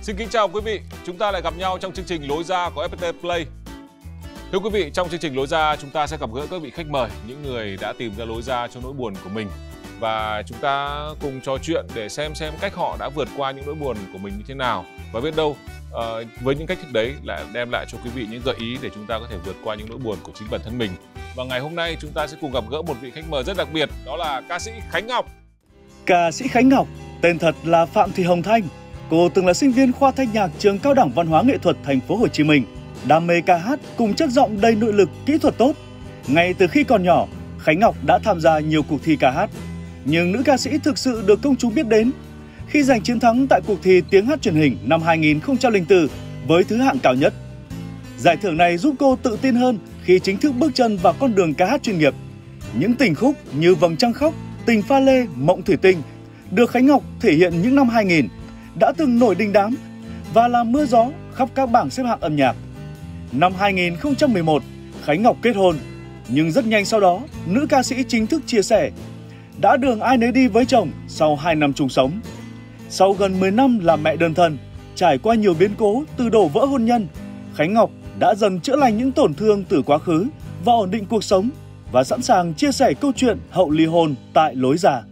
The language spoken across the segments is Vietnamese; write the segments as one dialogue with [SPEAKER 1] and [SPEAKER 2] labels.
[SPEAKER 1] Xin kính chào quý vị, chúng ta lại gặp nhau trong chương trình Lối Ra của FPT Play. Thưa quý vị, trong chương trình Lối Ra chúng ta sẽ gặp gỡ các vị khách mời, những người đã tìm ra lối ra cho nỗi buồn của mình. Và chúng ta cùng trò chuyện để xem cách họ đã vượt qua những nỗi buồn của mình như thế nào. Và biết đâu, với những cách thức đấy lại đem lại cho quý vị những gợi ý để chúng ta có thể vượt qua những nỗi buồn của chính bản thân mình. Và ngày hôm nay chúng ta sẽ cùng gặp gỡ một vị khách mời rất đặc biệt, đó là ca sĩ Khánh Ngọc.
[SPEAKER 2] Ca sĩ Khánh Ngọc, tên thật là Phạm Thị Hồng Thanh. Cô từng là sinh viên khoa thanh nhạc trường Cao đẳng Văn hóa Nghệ thuật Thành phố Hồ Chí Minh, đam mê ca hát cùng chất giọng đầy nội lực, kỹ thuật tốt. Ngay từ khi còn nhỏ, Khánh Ngọc đã tham gia nhiều cuộc thi ca hát. Nhưng nữ ca sĩ thực sự được công chúng biết đến khi giành chiến thắng tại cuộc thi tiếng hát truyền hình năm 2004 với thứ hạng cao nhất. Giải thưởng này giúp cô tự tin hơn khi chính thức bước chân vào con đường ca hát chuyên nghiệp. Những tình khúc như Vầng Trăng Khóc, Tình Pha Lê, Mộng Thủy Tinh được Khánh Ngọc thể hiện những năm 2000 đã từng nổi đình đám và làm mưa gió khắp các bảng xếp hạng âm nhạc. Năm 2011, Khánh Ngọc kết hôn, nhưng rất nhanh sau đó, nữ ca sĩ chính thức chia sẻ đã đường ai nấy đi với chồng sau 2 năm chung sống. Sau gần 10 năm làm mẹ đơn thân, trải qua nhiều biến cố từ đổ vỡ hôn nhân, Khánh Ngọc đã dần chữa lành những tổn thương từ quá khứ và ổn định cuộc sống và sẵn sàng chia sẻ câu chuyện hậu ly hôn tại Lối Ra.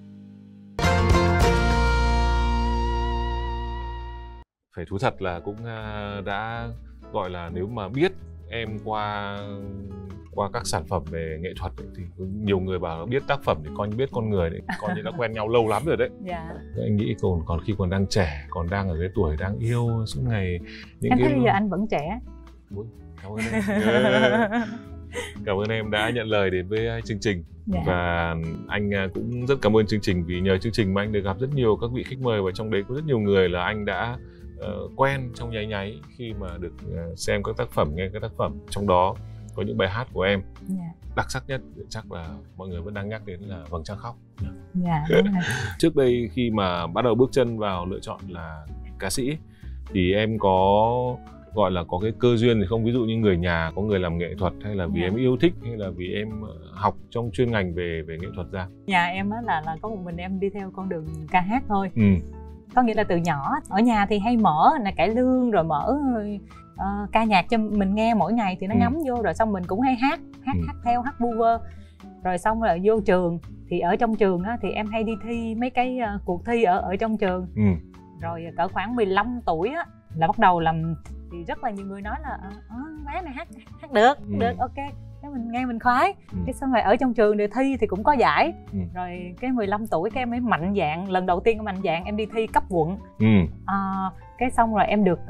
[SPEAKER 1] Phải thú thật là cũng đã gọi là nếu mà biết em qua các sản phẩm về nghệ thuật ấy, thì nhiều người bảo biết tác phẩm thì coi như biết con người đấy, coi như đã quen nhau lâu lắm rồi đấy.
[SPEAKER 3] Dạ.
[SPEAKER 1] Anh nghĩ còn khi còn đang trẻ, còn đang ở cái tuổi đang yêu suốt ngày những
[SPEAKER 3] em thấy bây giờ anh vẫn trẻ.
[SPEAKER 1] Cảm ơn em. Cảm ơn em đã nhận lời đến với chương trình.
[SPEAKER 3] Dạ.
[SPEAKER 1] Và anh cũng rất cảm ơn chương trình vì nhờ chương trình mà anh được gặp rất nhiều các vị khách mời, và trong đấy có rất nhiều người là anh đã quen trong nháy khi mà được xem các tác phẩm, nghe các tác phẩm. Trong đó có những bài hát của em.
[SPEAKER 3] Dạ.
[SPEAKER 1] Đặc sắc nhất chắc là mọi người vẫn đang nhắc đến là Vầng Trăng Khóc.
[SPEAKER 3] Dạ, đúng rồi.
[SPEAKER 1] Trước đây khi mà bắt đầu bước chân vào lựa chọn là ca sĩ thì em có gọi là có cái cơ duyên thì không, ví dụ như người nhà có người làm nghệ thuật, hay là vì em yêu thích, hay là vì em học trong chuyên ngành về nghệ thuật ra?
[SPEAKER 3] Nhà em á là có một mình em đi theo con đường ca hát thôi.
[SPEAKER 1] Ừ.
[SPEAKER 3] Có nghĩa là từ nhỏ ở nhà thì hay mở cải lương rồi mở ca nhạc cho mình nghe mỗi ngày thì nó ngấm vô, rồi xong mình cũng hay hát theo, hát vu vơ. Rồi xong rồi vô trường thì ở trong trường á thì em hay đi thi mấy cái cuộc thi ở trong trường. Rồi cỡ khoảng 15 tuổi á là bắt đầu làm, thì rất là nhiều người nói là bé này hát được, ok, cái mình nghe mình khoái. Cái xong rồi ở trong trường để thi thì cũng có giải. Rồi cái 15 tuổi cái em mới mạnh dạn, lần đầu tiên mạnh dạn em đi thi cấp quận. Cái xong rồi em được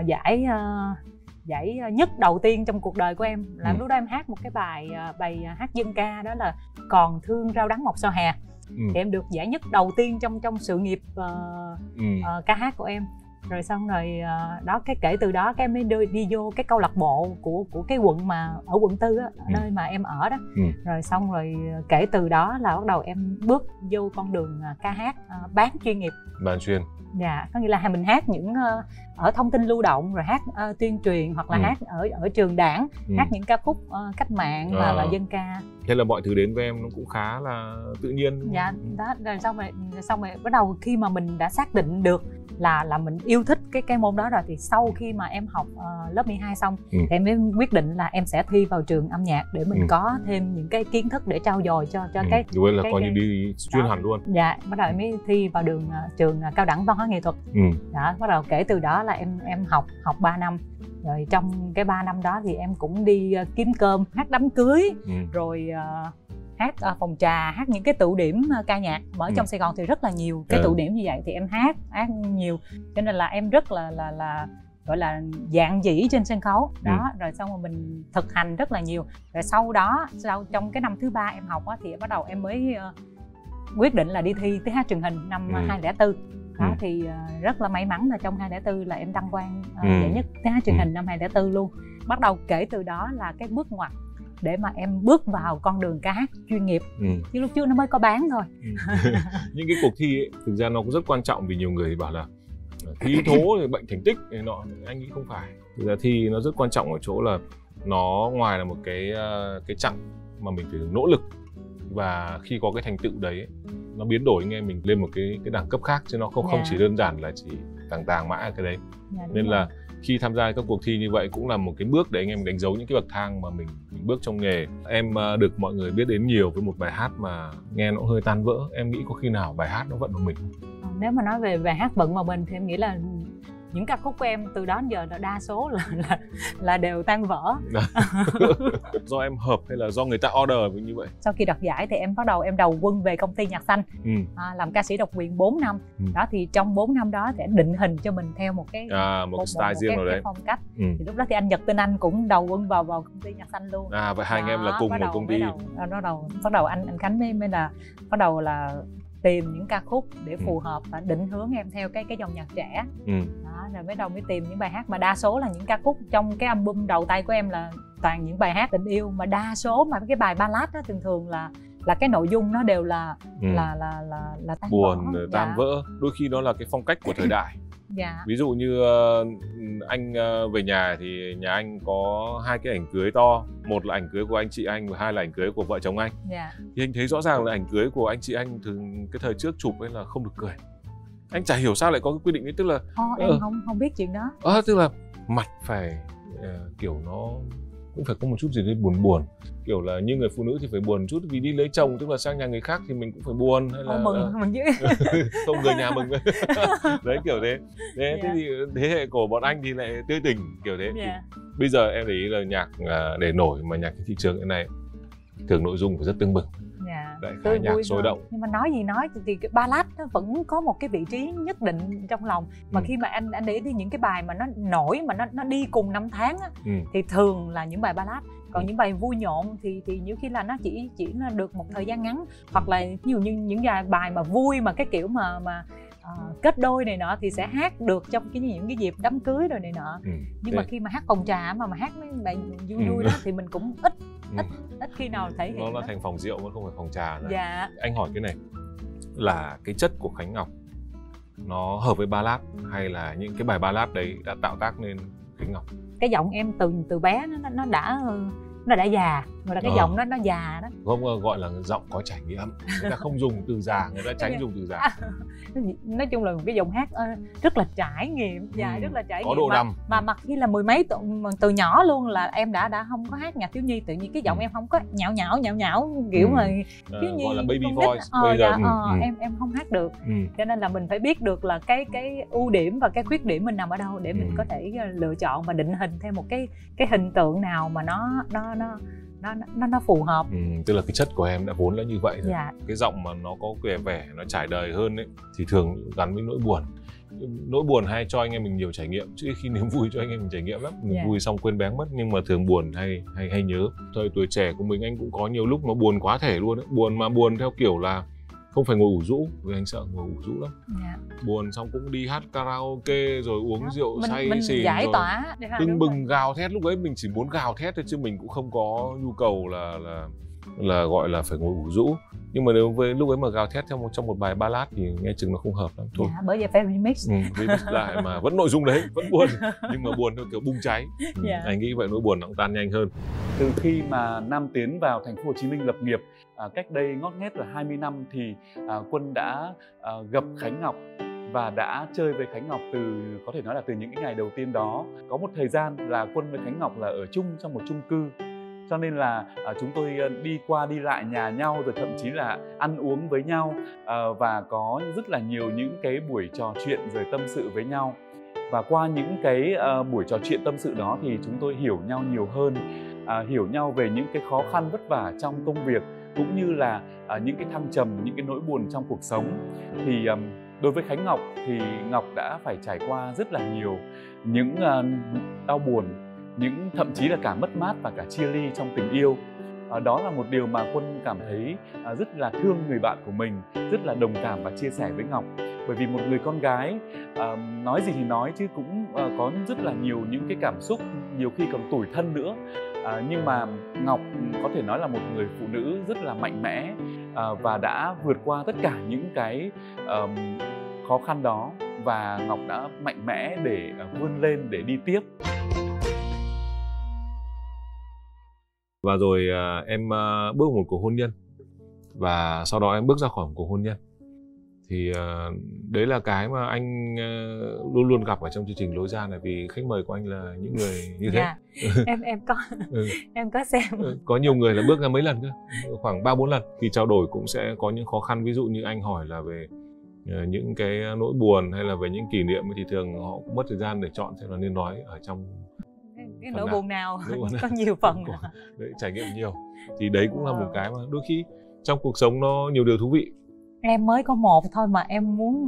[SPEAKER 3] giải nhất đầu tiên trong cuộc đời của em. Là lúc đó em hát một cái bài hát dân ca, đó là Còn Thương Rau Đắng Mọc Sau Hè. Thì em được giải nhất đầu tiên trong sự nghiệp ca hát của em. Rồi xong rồi đó, cái kể từ đó cái em mới đi vô cái câu lạc bộ của cái quận mà ở quận 4 á, nơi mà em ở đó. Rồi xong rồi kể từ đó là bắt đầu em bước vô con đường ca hát bán chuyên nghiệp.
[SPEAKER 1] Bán chuyên. Dạ,
[SPEAKER 3] có nghĩa là mình hát những ở thông tin lưu động, rồi hát tuyên truyền, hoặc là hát ở trường đảng, hát những ca khúc cách mạng và dân ca. Thế
[SPEAKER 1] là mọi thứ đến với em nó cũng khá là tự nhiên.
[SPEAKER 3] Dạ, đó, rồi xong rồi bắt đầu khi mà mình đã xác định được là mình yêu thích cái môn đó rồi, thì sau khi mà em học lớp 12 xong thì em mới quyết định là em sẽ thi vào trường âm nhạc để mình có thêm những cái kiến thức để trau dồi cho cái.
[SPEAKER 1] Vậy là coi như đi chuyên hẳn luôn.
[SPEAKER 3] Dạ, bắt đầu em mới thi vào trường Cao đẳng Văn hóa Nghệ thuật. Đó, bắt đầu kể từ đó là em học 3 năm. Rồi trong cái 3 năm đó thì em cũng đi kiếm cơm, hát đám cưới, rồi hát phòng trà, hát những cái tụ điểm ca nhạc. Ở trong Sài Gòn thì rất là nhiều cái tụ điểm như vậy, thì em hát nhiều, cho nên là em rất là gọi là dạn dĩ trên sân khấu đó. Rồi xong rồi mình thực hành rất là nhiều. Rồi sau trong cái năm thứ 3 em học á, thì bắt đầu em mới quyết định là đi thi tiếng hát truyền hình năm 2004. Đó, thì rất là may mắn là trong 2004 là em đăng quang giải nhất tiếng hát truyền hình năm 2004 luôn. Bắt đầu kể từ đó là cái bước ngoặt để mà em bước vào con đường ca hát chuyên nghiệp. Chứ lúc trước nó mới có bán thôi.
[SPEAKER 1] Những cái cuộc thi ấy, thực ra nó cũng rất quan trọng, vì nhiều người bảo là thi thố thì bệnh thành tích này nọ. Anh nghĩ không phải. Thực ra thi nó rất quan trọng ở chỗ là nó ngoài là một cái chặng mà mình phải nỗ lực, và khi có cái thành tựu đấy nó biến đổi anh em mình lên một cái đẳng cấp khác, chứ nó không chỉ đơn giản là chỉ tàng mãi cái đấy. Nên
[SPEAKER 3] rồi.
[SPEAKER 1] là khi tham gia các cuộc thi như vậy cũng là một cái bước để anh em đánh dấu những cái bậc thang mà mình bước trong nghề. Em được mọi người biết đến nhiều với một bài hát mà nghe nó hơi tan vỡ. Em nghĩ có khi nào bài hát nó vận vào mình không?
[SPEAKER 3] Nếu mà nói về bài hát vận vào mình thì em nghĩ là những ca khúc của em từ đó đến giờ là đa số là đều tan vỡ.
[SPEAKER 1] Do em hợp hay là do người ta order như vậy?
[SPEAKER 3] Sau khi đoạt giải thì em bắt đầu em đầu quân về công ty Nhạc Xanh, làm ca sĩ độc quyền 4 năm. Đó thì trong 4 năm đó để định hình cho mình theo một cái
[SPEAKER 1] một style riêng rồi đấy,
[SPEAKER 3] phong cách. Thì lúc đó thì anh Nhật Tinh Anh cũng đầu quân vào công ty Nhạc Xanh luôn.
[SPEAKER 1] Vậy hai anh em là cùng một công ty.
[SPEAKER 3] Bắt đầu anh Khánh mới là bắt đầu là tìm những ca khúc để phù hợp và định hướng em theo cái dòng nhạc trẻ. Đó, rồi mới tìm những bài hát mà đa số là những ca khúc trong cái album đầu tay của em là toàn những bài hát tình yêu, mà đa số mà cái bài ballad đó thường là cái nội dung nó đều là tan
[SPEAKER 1] buồn,
[SPEAKER 3] vỡ.
[SPEAKER 1] tan vỡ. Đôi khi đó là cái phong cách của thời đại. Ví dụ như anh về nhà thì nhà anh có 2 cái ảnh cưới to, một là ảnh cưới của anh chị anh và 2 là ảnh cưới của vợ chồng anh. Thì anh thấy rõ ràng là ảnh cưới của anh chị anh thường cái thời trước chụp ấy là không được cười. Anh chả hiểu sao lại có cái quy định ấy, tức là
[SPEAKER 3] em không biết chuyện đó.
[SPEAKER 1] Tức là mặt phải kiểu nó cũng phải có một chút gì đấy buồn buồn, kiểu là như người phụ nữ thì phải buồn chút vì đi lấy chồng, tức là sang nhà người khác thì mình cũng phải buồn, hay là
[SPEAKER 3] mừng chứ.
[SPEAKER 1] không, người nhà mừng đấy, kiểu thế. Thế thì thế hệ của bọn anh thì lại tươi tỉnh kiểu thế. Thì bây giờ em để ý là nhạc để nổi mà nhạc cái thị trường cái này thường nội dung phải rất tưng bừng, đại khái nhạc sôi động.
[SPEAKER 3] Nhưng mà nói gì nói thì cái ballad nó vẫn có một cái vị trí nhất định trong lòng. Mà khi mà anh để ý những cái bài mà nó nổi mà nó đi cùng năm tháng á, thì thường là những bài ballad. Còn những bài vui nhộn thì nhiều khi là nó chỉ là được một thời gian ngắn, hoặc là ví dụ như những bài mà vui mà cái kiểu mà kết đôi này nọ thì sẽ hát được trong những cái dịp đám cưới rồi này nọ. Nhưng mà khi mà hát phòng trà mà hát mấy bài vui đó thì mình cũng ít khi nào thể hiện.
[SPEAKER 1] Nó là thành phòng rượu mà không phải phòng trà nữa. Anh hỏi cái này là cái chất của Khánh Ngọc nó hợp với ballad hay là những cái bài ballad đấy đã tạo tác nên Khánh Ngọc?
[SPEAKER 3] Cái giọng em từ bé nó đã già, gọi là cái giọng nó già đó.
[SPEAKER 1] Không, gọi là giọng có trải nghiệm. Người ta không dùng từ già, người ta tránh dùng từ già.
[SPEAKER 3] Nói chung là một cái giọng hát rất là trải nghiệm, rất là trải
[SPEAKER 1] có
[SPEAKER 3] nghiệm.
[SPEAKER 1] Độ đầm.
[SPEAKER 3] Mà mặc khi là mười mấy từ nhỏ luôn là em đã không có hát nhạc thiếu nhi, tự nhiên cái giọng em không có nhão kiểu mà thiếu nhi,
[SPEAKER 1] gọi là baby voice. Bây giờ
[SPEAKER 3] em không hát được. Cho nên là mình phải biết được là cái ưu điểm và cái khuyết điểm mình nằm ở đâu để mình có thể lựa chọn và định hình thêm một cái hình tượng nào mà nó phù hợp.
[SPEAKER 1] Tức là cái chất của em đã vốn là như vậy rồi. Cái giọng mà nó có vẻ nó trải đời hơn ấy thì thường gắn với nỗi buồn. Nỗi buồn hay cho anh em mình nhiều trải nghiệm, chứ khi niềm vui cho anh em mình trải nghiệm lắm. Mình vui xong quên bén mất, nhưng mà thường buồn hay nhớ. Thời tuổi trẻ của mình anh cũng có nhiều lúc nó buồn quá thể luôn ấy. Buồn mà buồn theo kiểu là không phải ngồi ủ rũ, vì anh sợ ngồi ủ rũ lắm. Buồn xong cũng đi hát karaoke rồi uống rượu say xỉn,
[SPEAKER 3] giải tỏa
[SPEAKER 1] tưng bừng gào thét. Lúc ấy mình chỉ muốn gào thét thôi chứ mình cũng không có nhu cầu là gọi là phải ngồi ủ rũ. Nhưng mà nếu với lúc ấy mà gào thét trong một bài ballad thì nghe chừng nó không hợp lắm thôi.
[SPEAKER 3] Bởi vậy phải remix.
[SPEAKER 1] Remix lại mà vẫn nội dung đấy, vẫn buồn nhưng mà buồn theo kiểu bùng cháy. Anh nghĩ vậy nỗi buồn nó cũng tan nhanh hơn.
[SPEAKER 2] Từ khi mà Nam tiến vào thành phố Hồ Chí Minh lập nghiệp cách đây ngót nghét là 20 năm thì Quân đã gặp Khánh Ngọc và đã chơi với Khánh Ngọc có thể nói là từ những cái ngày đầu tiên đó. Có một thời gian là Quân với Khánh Ngọc là ở chung trong một chung cư, cho nên là chúng tôi đi qua đi lại nhà nhau, rồi thậm chí là ăn uống với nhau và có rất là nhiều những cái buổi trò chuyện rồi tâm sự với nhau. Và qua những cái buổi trò chuyện tâm sự đó thì chúng tôi hiểu nhau nhiều hơn, hiểu nhau về những cái khó khăn vất vả trong công việc, cũng như là những cái thăng trầm, những cái nỗi buồn trong cuộc sống. Thì đối với Khánh Ngọc thì Ngọc đã phải trải qua rất là nhiều những đau buồn, thậm chí là cả mất mát và cả chia ly trong tình yêu. Đó là một điều mà Quân cảm thấy rất là thương người bạn của mình, rất là đồng cảm và chia sẻ với Ngọc. Bởi vì một người con gái nói gì thì nói chứ cũng có rất là nhiều những cái cảm xúc, nhiều khi còn tủi thân nữa. Nhưng mà Ngọc có thể nói là một người phụ nữ rất là mạnh mẽ và đã vượt qua tất cả những cái khó khăn đó, và Ngọc đã mạnh mẽ để vươn lên, để đi tiếp.
[SPEAKER 1] Và rồi em bước vào một cuộc hôn nhân, và sau đó em bước ra khỏi một cuộc hôn nhân. Thì đấy là cái mà anh luôn luôn gặp ở trong chương trình Lối Ra này, vì khách mời của anh là những người như thế.
[SPEAKER 3] Em có em có xem.
[SPEAKER 1] Có nhiều người là bước ra mấy lần cơ, khoảng 3-4 lần. Khi trao đổi cũng sẽ có những khó khăn, ví dụ như anh hỏi là về những cái nỗi buồn hay là về những kỷ niệm thì thường họ cũng mất thời gian để chọn xem là nên nói ở trong
[SPEAKER 3] cái nỗi buồn nào. Có nhiều phần
[SPEAKER 1] đấy, trải nghiệm nhiều thì đấy cũng là một cái mà đôi khi trong cuộc sống nó nhiều điều thú vị.
[SPEAKER 3] Em mới có một thôi mà em muốn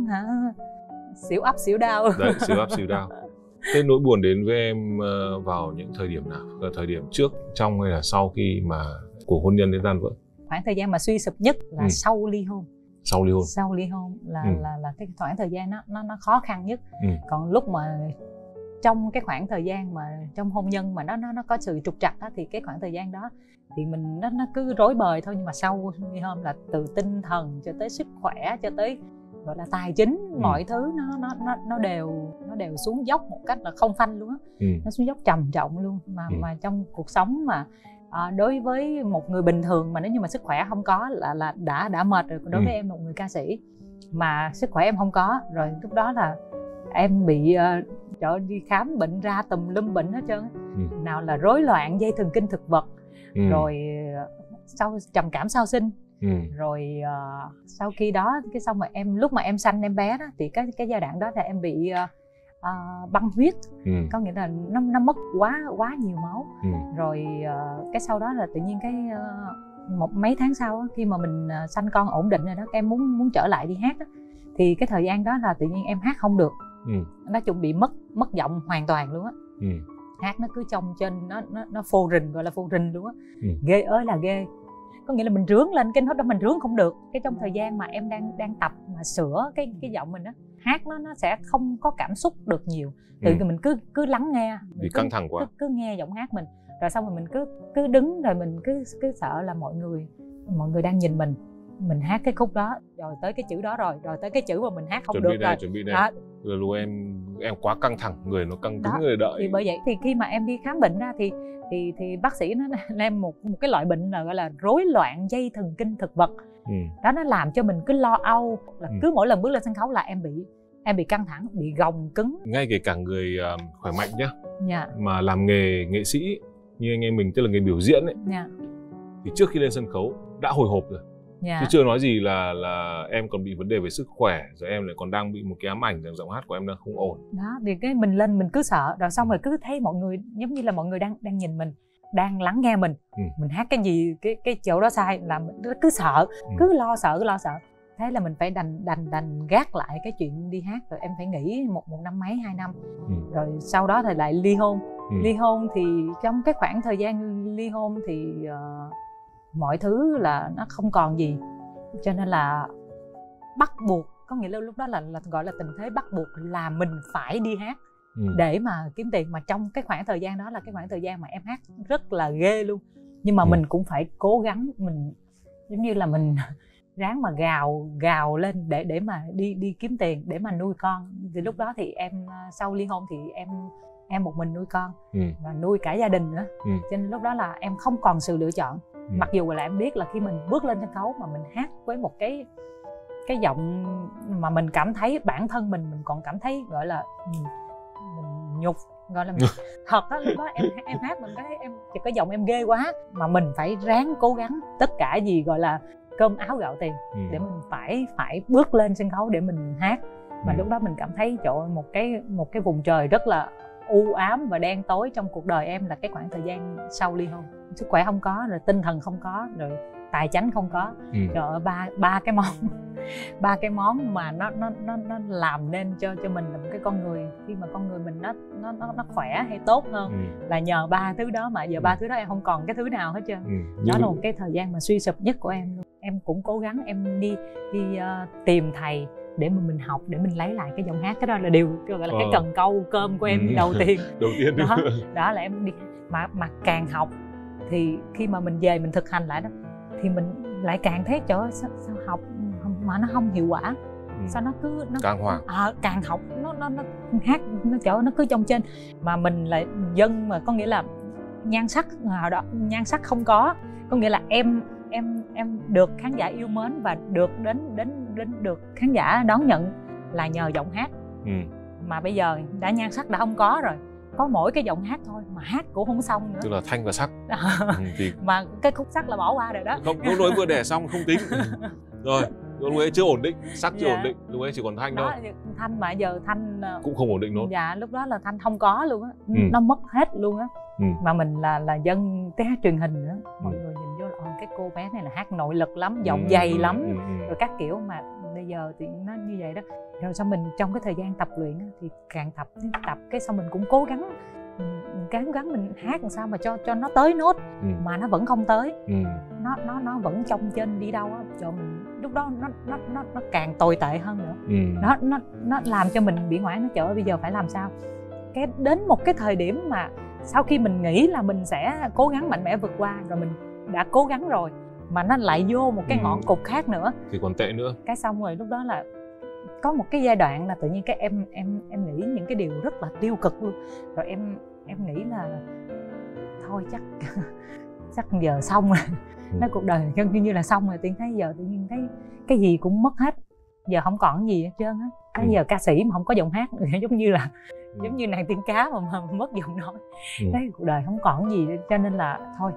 [SPEAKER 3] xỉu up xỉu down.
[SPEAKER 1] Đấy, xỉu up xỉu down. Thế nỗi buồn đến với em vào những thời điểm nào? Là thời điểm trước, trong hay là sau khi mà cuộc hôn nhân đến tan vỡ?
[SPEAKER 3] Khoảng thời gian mà suy sụp nhất là sau ly hôn.
[SPEAKER 1] Sau ly hôn.
[SPEAKER 3] Sau ly hôn là cái khoảng thời gian nó khó khăn nhất. Còn lúc mà trong cái khoảng thời gian mà trong hôn nhân mà nó có sự trục trặc á, thì cái khoảng thời gian đó thì mình nó cứ rối bời thôi. Nhưng mà sau ly hôn là từ tinh thần cho tới sức khỏe cho tới gọi là tài chính, mọi thứ nó đều xuống dốc một cách là không phanh luôn á. Nó xuống dốc trầm trọng luôn mà trong cuộc sống mà đối với một người bình thường mà nếu như mà sức khỏe không có là đã mệt rồi. Đối với em một người ca sĩ mà sức khỏe em không có rồi, lúc đó là em bị đi khám bệnh ra tùm lum bệnh hết trơn. Nào là rối loạn dây thần kinh thực vật, rồi sau trầm cảm sau sinh, rồi sau khi đó cái xong mà em lúc mà em sanh em bé đó thì cái giai đoạn đó là em bị băng huyết. Có nghĩa là nó mất quá nhiều máu. Rồi cái sau đó là tự nhiên cái mấy tháng sau khi mà mình sanh con ổn định rồi đó, em muốn trở lại đi hát đó, thì cái thời gian đó là tự nhiên em hát không được. Nó chuẩn bị mất giọng hoàn toàn luôn á. Hát nó cứ trong trên nó phô rình, gọi là phô rình luôn á. Ghê ơi là ghê. Có nghĩa là mình rướng lên cái nốt đó mình rướng không được. Cái trong thời gian mà em đang tập mà sửa cái giọng mình á, hát nó sẽ không có cảm xúc được nhiều. Từ mình cứ lắng nghe,
[SPEAKER 1] vì căng thẳng quá,
[SPEAKER 3] cứ nghe giọng hát mình, rồi xong rồi mình cứ đứng, rồi mình cứ sợ là mọi người đang nhìn mình hát cái khúc đó, rồi tới cái chữ đó, rồi tới cái chữ mà mình hát không
[SPEAKER 1] chuẩn
[SPEAKER 3] được
[SPEAKER 1] bị này, chuẩn bị này. Rồi lúc em quá căng thẳng, người nó căng cứng người đợi.
[SPEAKER 3] Thì bởi vậy thì khi mà em đi khám bệnh ra thì bác sĩ nó là em một cái loại bệnh là gọi là rối loạn dây thần kinh thực vật. Đó, nó làm cho mình cứ lo âu, là cứ mỗi lần bước lên sân khấu là em bị căng thẳng, bị gồng cứng.
[SPEAKER 1] Ngay kể cả người khỏe mạnh nhá, mà làm nghề nghệ sĩ như anh em mình, tức là nghề biểu diễn ấy, thì trước khi lên sân khấu đã hồi hộp rồi. Chứ chưa nói gì là em còn bị vấn đề về sức khỏe, rồi em lại còn đang bị một cái ám ảnh rằng giọng hát của em đang không ổn. Đó,
[SPEAKER 3] thì cái mình lên mình cứ sợ, rồi xong rồi cứ thấy mọi người giống như là mọi người đang nhìn mình, đang lắng nghe mình hát cái gì, cái chỗ đó sai là mình cứ sợ, cứ lo sợ. Thế là mình phải đành gác lại cái chuyện đi hát, rồi em phải nghỉ một năm mấy 2 năm. Rồi sau đó thì lại ly hôn. Ly hôn thì trong cái khoảng thời gian ly hôn thì mọi thứ là nó không còn gì, cho nên là bắt buộc, có nghĩa là lúc đó là gọi là tình thế bắt buộc là mình phải đi hát để mà kiếm tiền. Mà trong cái khoảng thời gian đó là cái khoảng thời gian mà em hát rất là ghê luôn, nhưng mà mình cũng phải cố gắng, mình giống như là mình ráng mà gào lên để mà đi kiếm tiền để mà nuôi con. Thì lúc đó thì em sau ly hôn thì em một mình nuôi con và nuôi cả gia đình nữa, cho nên lúc đó là em không còn sự lựa chọn. Mặc dù là em biết là khi mình bước lên sân khấu mà mình hát với một cái giọng mà mình cảm thấy bản thân mình còn cảm thấy gọi là mình nhục, gọi là thật á. Lúc đó em hát mình thấy em chỉ có giọng em ghê quá, mà mình phải ráng cố gắng tất cả gì gọi là cơm áo gạo tiền để mình phải bước lên sân khấu để mình hát. Mà lúc đó mình cảm thấy trời ơi, một cái vùng trời rất là u ám và đen tối trong cuộc đời em là cái khoảng thời gian sau ly hôn. Sức khỏe không có, rồi tinh thần không có, rồi tài chính không có. Trời ơi, ba cái món mà nó làm nên cho mình là một cái con người, khi mà con người mình nó khỏe hay tốt hơn là nhờ ba thứ đó. Mà giờ ba thứ đó em không còn cái thứ nào hết trơn. Đó là một cái thời gian mà suy sụp nhất của em luôn. Em cũng cố gắng em đi tìm thầy để mà mình học, để mình lấy lại cái giọng hát. Cái đó là điều gọi là cái cần câu cơm của em đầu tiên. Đó là em đi mà càng học thì khi mà mình về mình thực hành lại đó thì mình lại càng thấy trời ơi, sao học mà nó không hiệu quả. Sao nó càng hoảng, càng học nó hát nó cứ trong trên, mà mình lại dân mà có nghĩa là nhan sắc đó, nhan sắc không có nghĩa là em được khán giả yêu mến và được được khán giả đón nhận là nhờ giọng hát. Mà bây giờ nhan sắc đã không có rồi, có mỗi cái giọng hát thôi mà hát cũng không xong nữa.
[SPEAKER 1] Tức là thanh và sắc.
[SPEAKER 3] Thì... mà cái khúc sắc là bỏ qua rồi đó.
[SPEAKER 1] Không, lúc ấy vừa đẻ xong không tính. Rồi, lúc ấy chưa ổn định, sắc chưa ổn định, lúc ấy chỉ còn thanh
[SPEAKER 3] đó,
[SPEAKER 1] thôi.
[SPEAKER 3] Thanh mà giờ thanh
[SPEAKER 1] cũng không ổn định luôn.
[SPEAKER 3] Dạ, lúc đó là thanh không có luôn á, nó mất hết luôn á. Mà mình là dân cái hát truyền hình nữa, mọi người nhìn vô là cái cô bé này là hát nội lực lắm, giọng dày lắm, rồi các kiểu. Mà bây giờ thì nó như vậy đó. Rồi xong mình trong cái thời gian tập luyện á, thì càng tập cái xong mình cũng cố gắng mình hát làm sao mà cho nó tới nốt, mà nó vẫn không tới. Nó vẫn trông trên đi đâu á, cho mình lúc đó nó càng tồi tệ hơn nữa. Nó làm cho mình bị ngoại, nó trời ơi bây giờ phải làm sao. Cái đến một cái thời điểm mà sau khi mình nghĩ là mình sẽ cố gắng mạnh mẽ vượt qua, rồi mình đã cố gắng rồi mà nó lại vô một cái ngọn cụt khác nữa
[SPEAKER 1] thì còn tệ nữa.
[SPEAKER 3] Cái xong rồi lúc đó là có một cái giai đoạn là tự nhiên cái em nghĩ những cái điều rất là tiêu cực luôn. Rồi em nghĩ là thôi chắc giờ xong rồi. Nói cuộc đời gần như là xong rồi. Tự nhiên thấy cái gì cũng mất hết, giờ không còn gì hết trơn á. Bây giờ ca sĩ mà không có giọng hát giống như nàng tiên cá mà mất giọng nói. Thấy cuộc đời không còn gì, cho nên là thôi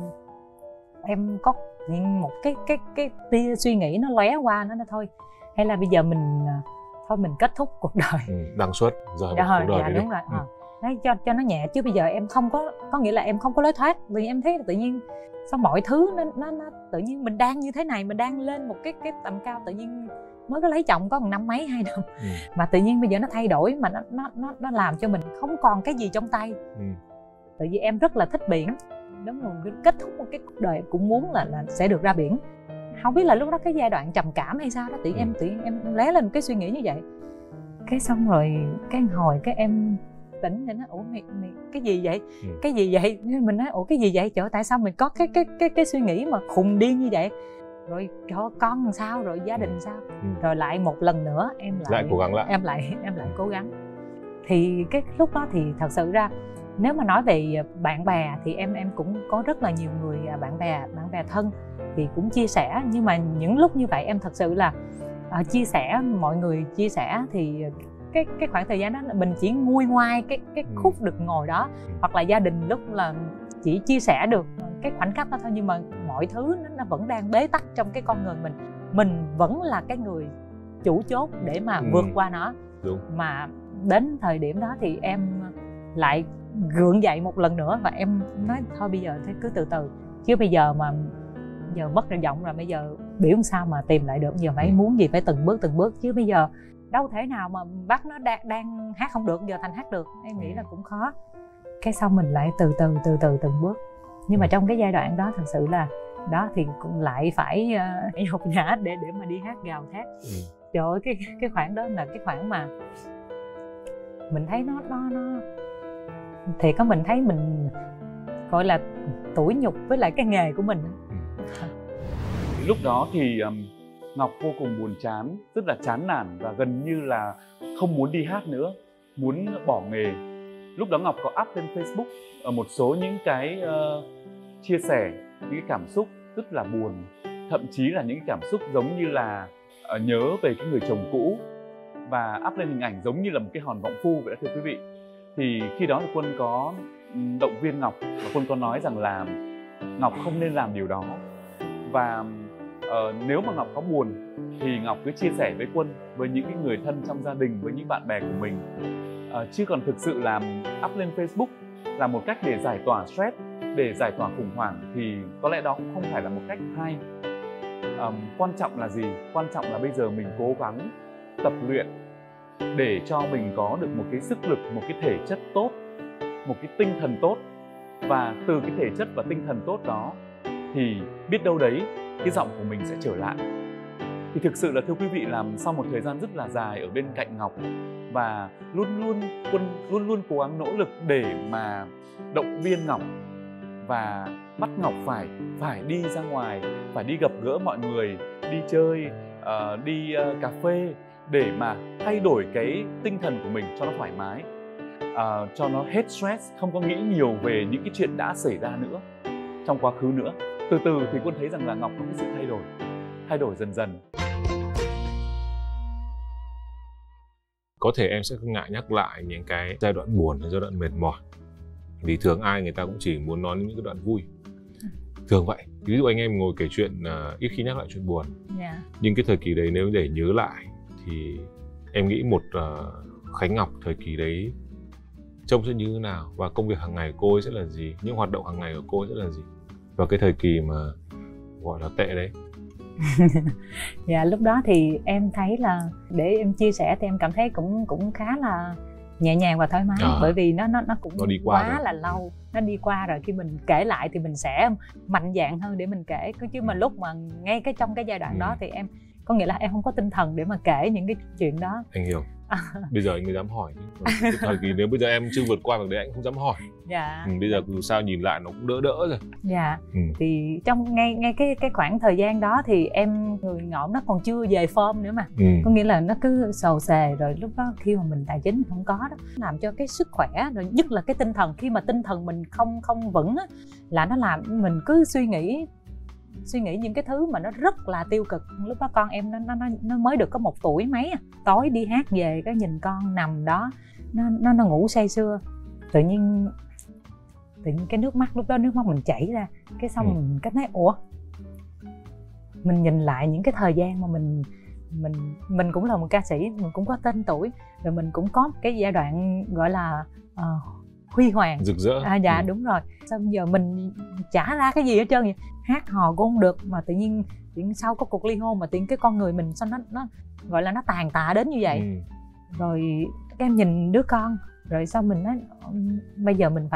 [SPEAKER 3] em có một cái tia suy nghĩ nó lóe qua, nó nói thôi hay là bây giờ mình kết thúc cuộc đời.
[SPEAKER 1] Đăng xuất giờ
[SPEAKER 3] dạ,
[SPEAKER 1] cuộc đời
[SPEAKER 3] dạ, đúng rồi. Đấy, cho nó nhẹ, chứ bây giờ em không có nghĩa là em không có lối thoát. Vì em thấy là tự nhiên sao mọi thứ nó tự nhiên mình đang như thế này, mình đang lên một cái tầm cao, tự nhiên mới có lấy chồng có 1 năm mấy 2 năm mà tự nhiên bây giờ nó thay đổi, mà nó làm cho mình không còn cái gì trong tay. Tại vì em rất là thích biển, đúng rồi, kết thúc một cái cuộc đời cũng muốn là sẽ được ra biển. Không biết là lúc đó cái giai đoạn trầm cảm hay sao đó, tự nhiên em lé lên một cái suy nghĩ như vậy. Cái xong rồi cái hồi cái em tỉnh thì nó ủa mày cái gì vậy? Cái gì vậy? Mình nói ủa cái gì vậy? Trời, tại sao mình có cái suy nghĩ mà khùng điên như vậy? Rồi con làm sao, rồi gia đình sao? Rồi lại một lần nữa em lại
[SPEAKER 1] cố gắng lại.
[SPEAKER 3] Em lại cố gắng. Thì cái lúc đó thì thật sự ra nếu mà nói về bạn bè thì em cũng có rất là nhiều người bạn bè thân thì cũng chia sẻ, nhưng mà những lúc như vậy em thật sự là chia sẻ, mọi người chia sẻ thì cái khoảng thời gian đó mình chỉ nguôi ngoai cái khúc được ngồi đó, hoặc là gia đình lúc là chỉ chia sẻ được cái khoảnh khắc đó thôi, nhưng mà mọi thứ nó vẫn đang bế tắc trong cái con người mình vẫn là cái người chủ chốt để mà vượt qua nó.
[SPEAKER 1] Đúng.
[SPEAKER 3] Mà đến thời điểm đó thì em lại gượng dậy một lần nữa và em nói thôi bây giờ cứ từ từ, chứ bây giờ mà giờ mất rồi giọng rồi, bây giờ biểu sao mà tìm lại được, giờ phải muốn gì phải từng bước, chứ bây giờ đâu thể nào mà bắt nó đang hát không được giờ thành hát được, em nghĩ là cũng khó. Cái sau mình lại từ từ từng bước, nhưng mà trong cái giai đoạn đó thật sự là đó thì cũng lại phải nhục nhã để mà đi hát gào thét. Trời ơi cái khoảng đó là cái khoảng mà mình thấy nó thì có mình thấy mình gọi là tủi nhục với lại cái nghề của mình.
[SPEAKER 4] Lúc đó thì Ngọc vô cùng buồn chán, rất là chán nản và gần như là không muốn đi hát nữa, muốn bỏ nghề. Lúc đó Ngọc có up lên Facebook ở một số những cái chia sẻ những cái cảm xúc rất là buồn, thậm chí là những cái cảm xúc giống như là nhớ về cái người chồng cũ, và up lên hình ảnh giống như là một cái hòn vọng phu vậy đó thưa quý vị. Thì khi đó thì Quân có động viên Ngọc và Quân có nói rằng là Ngọc không nên làm điều đó, và nếu mà Ngọc có buồn thì Ngọc cứ chia sẻ với Quân, với những cái người thân trong gia đình, với những bạn bè của mình, chứ còn thực sự là up lên Facebook là một cách để giải tỏa stress, để giải tỏa khủng hoảng thì có lẽ đó cũng không phải là một cách hay. Quan trọng là gì? Quan trọng là bây giờ mình cố gắng tập luyện để cho mình có được một cái sức lực, một cái thể chất tốt, một cái tinh thần tốt, và từ cái thể chất và tinh thần tốt đó thì biết đâu đấy cái giọng của mình sẽ trở lại. Thì thực sự là thưa quý vị, làm sau một thời gian rất là dài ở bên cạnh Ngọc và Quân luôn cố gắng nỗ lực để mà động viên Ngọc và bắt Ngọc phải đi ra ngoài, phải đi gặp gỡ mọi người, đi chơi, đi cà phê để mà thay đổi cái tinh thần của mình cho nó thoải mái, cho nó hết stress, không có nghĩ nhiều về những cái chuyện đã xảy ra nữa trong quá khứ nữa. từ từ thì Quân thấy rằng là Ngọc có cái sự thay đổi dần dần.
[SPEAKER 1] Có thể em sẽ không ngại nhắc lại những cái giai đoạn buồn, giai đoạn mệt mỏi. Vì thường ai người ta cũng chỉ muốn nói những cái đoạn vui. Thường vậy. Ví dụ anh em ngồi kể chuyện, ít khi nhắc lại chuyện buồn. Nhưng cái thời kỳ đấy nếu để nhớ lại thì em nghĩ một Khánh Ngọc thời kỳ đấy trông sẽ như thế nào, và công việc hàng ngày của cô ấy sẽ là gì, những hoạt động hàng ngày của cô ấy sẽ là gì vào cái thời kỳ mà gọi là tệ đấy.
[SPEAKER 3] Dạ, lúc đó thì em thấy là để em chia sẻ thì em cảm thấy cũng khá là nhẹ nhàng và thoải mái, bởi vì nó cũng
[SPEAKER 1] đi qua
[SPEAKER 3] quá
[SPEAKER 1] rồi.
[SPEAKER 3] là lâu, nó đi qua rồi. Khi mình kể lại thì mình sẽ mạnh dạn hơn để mình kể, chứ mà lúc mà ngay trong cái giai đoạn đó thì em có nghĩa là em không có tinh thần để mà kể những cái chuyện đó.
[SPEAKER 1] Anh hiểu. Bây giờ anh mới dám hỏi. Cái thời kỳ nếu bây giờ em chưa vượt qua việc đấy anh không dám hỏi.
[SPEAKER 3] Dạ.
[SPEAKER 1] Bây giờ dù sao nhìn lại nó cũng đỡ rồi.
[SPEAKER 3] Dạ. Thì trong ngay cái khoảng thời gian đó thì em người ngộm nó còn chưa về form nữa mà. Có nghĩa là nó cứ sầu sề, rồi lúc đó khi mà mình tài chính không có đó, làm cho cái sức khỏe, rồi nhất là cái tinh thần, khi mà tinh thần mình không vững á, là nó làm mình cứ suy nghĩ những cái thứ mà nó rất là tiêu cực. Lúc đó con em nó mới được có 1 tuổi mấy à. Tối đi hát về cái nhìn con nằm đó, nó ngủ say sưa, tự nhiên cái nước mắt, lúc đó nước mắt mình chảy ra, cái xong mình cái thấy ủa, mình nhìn lại những cái thời gian mà mình cũng là một ca sĩ, mình cũng có tên tuổi, rồi mình cũng có cái giai đoạn gọi là huy hoàng,
[SPEAKER 1] rực rỡ.
[SPEAKER 3] Dạ đúng rồi. Sao bây giờ mình chả ra cái gì hết trơn vậy, hát hò cũng không được, mà tự nhiên sau có cuộc ly hôn mà tự nhiên cái con người mình sao nó gọi là nó tàn tạ đến như vậy. Rồi em nhìn đứa con, rồi sao mình nói bây giờ mình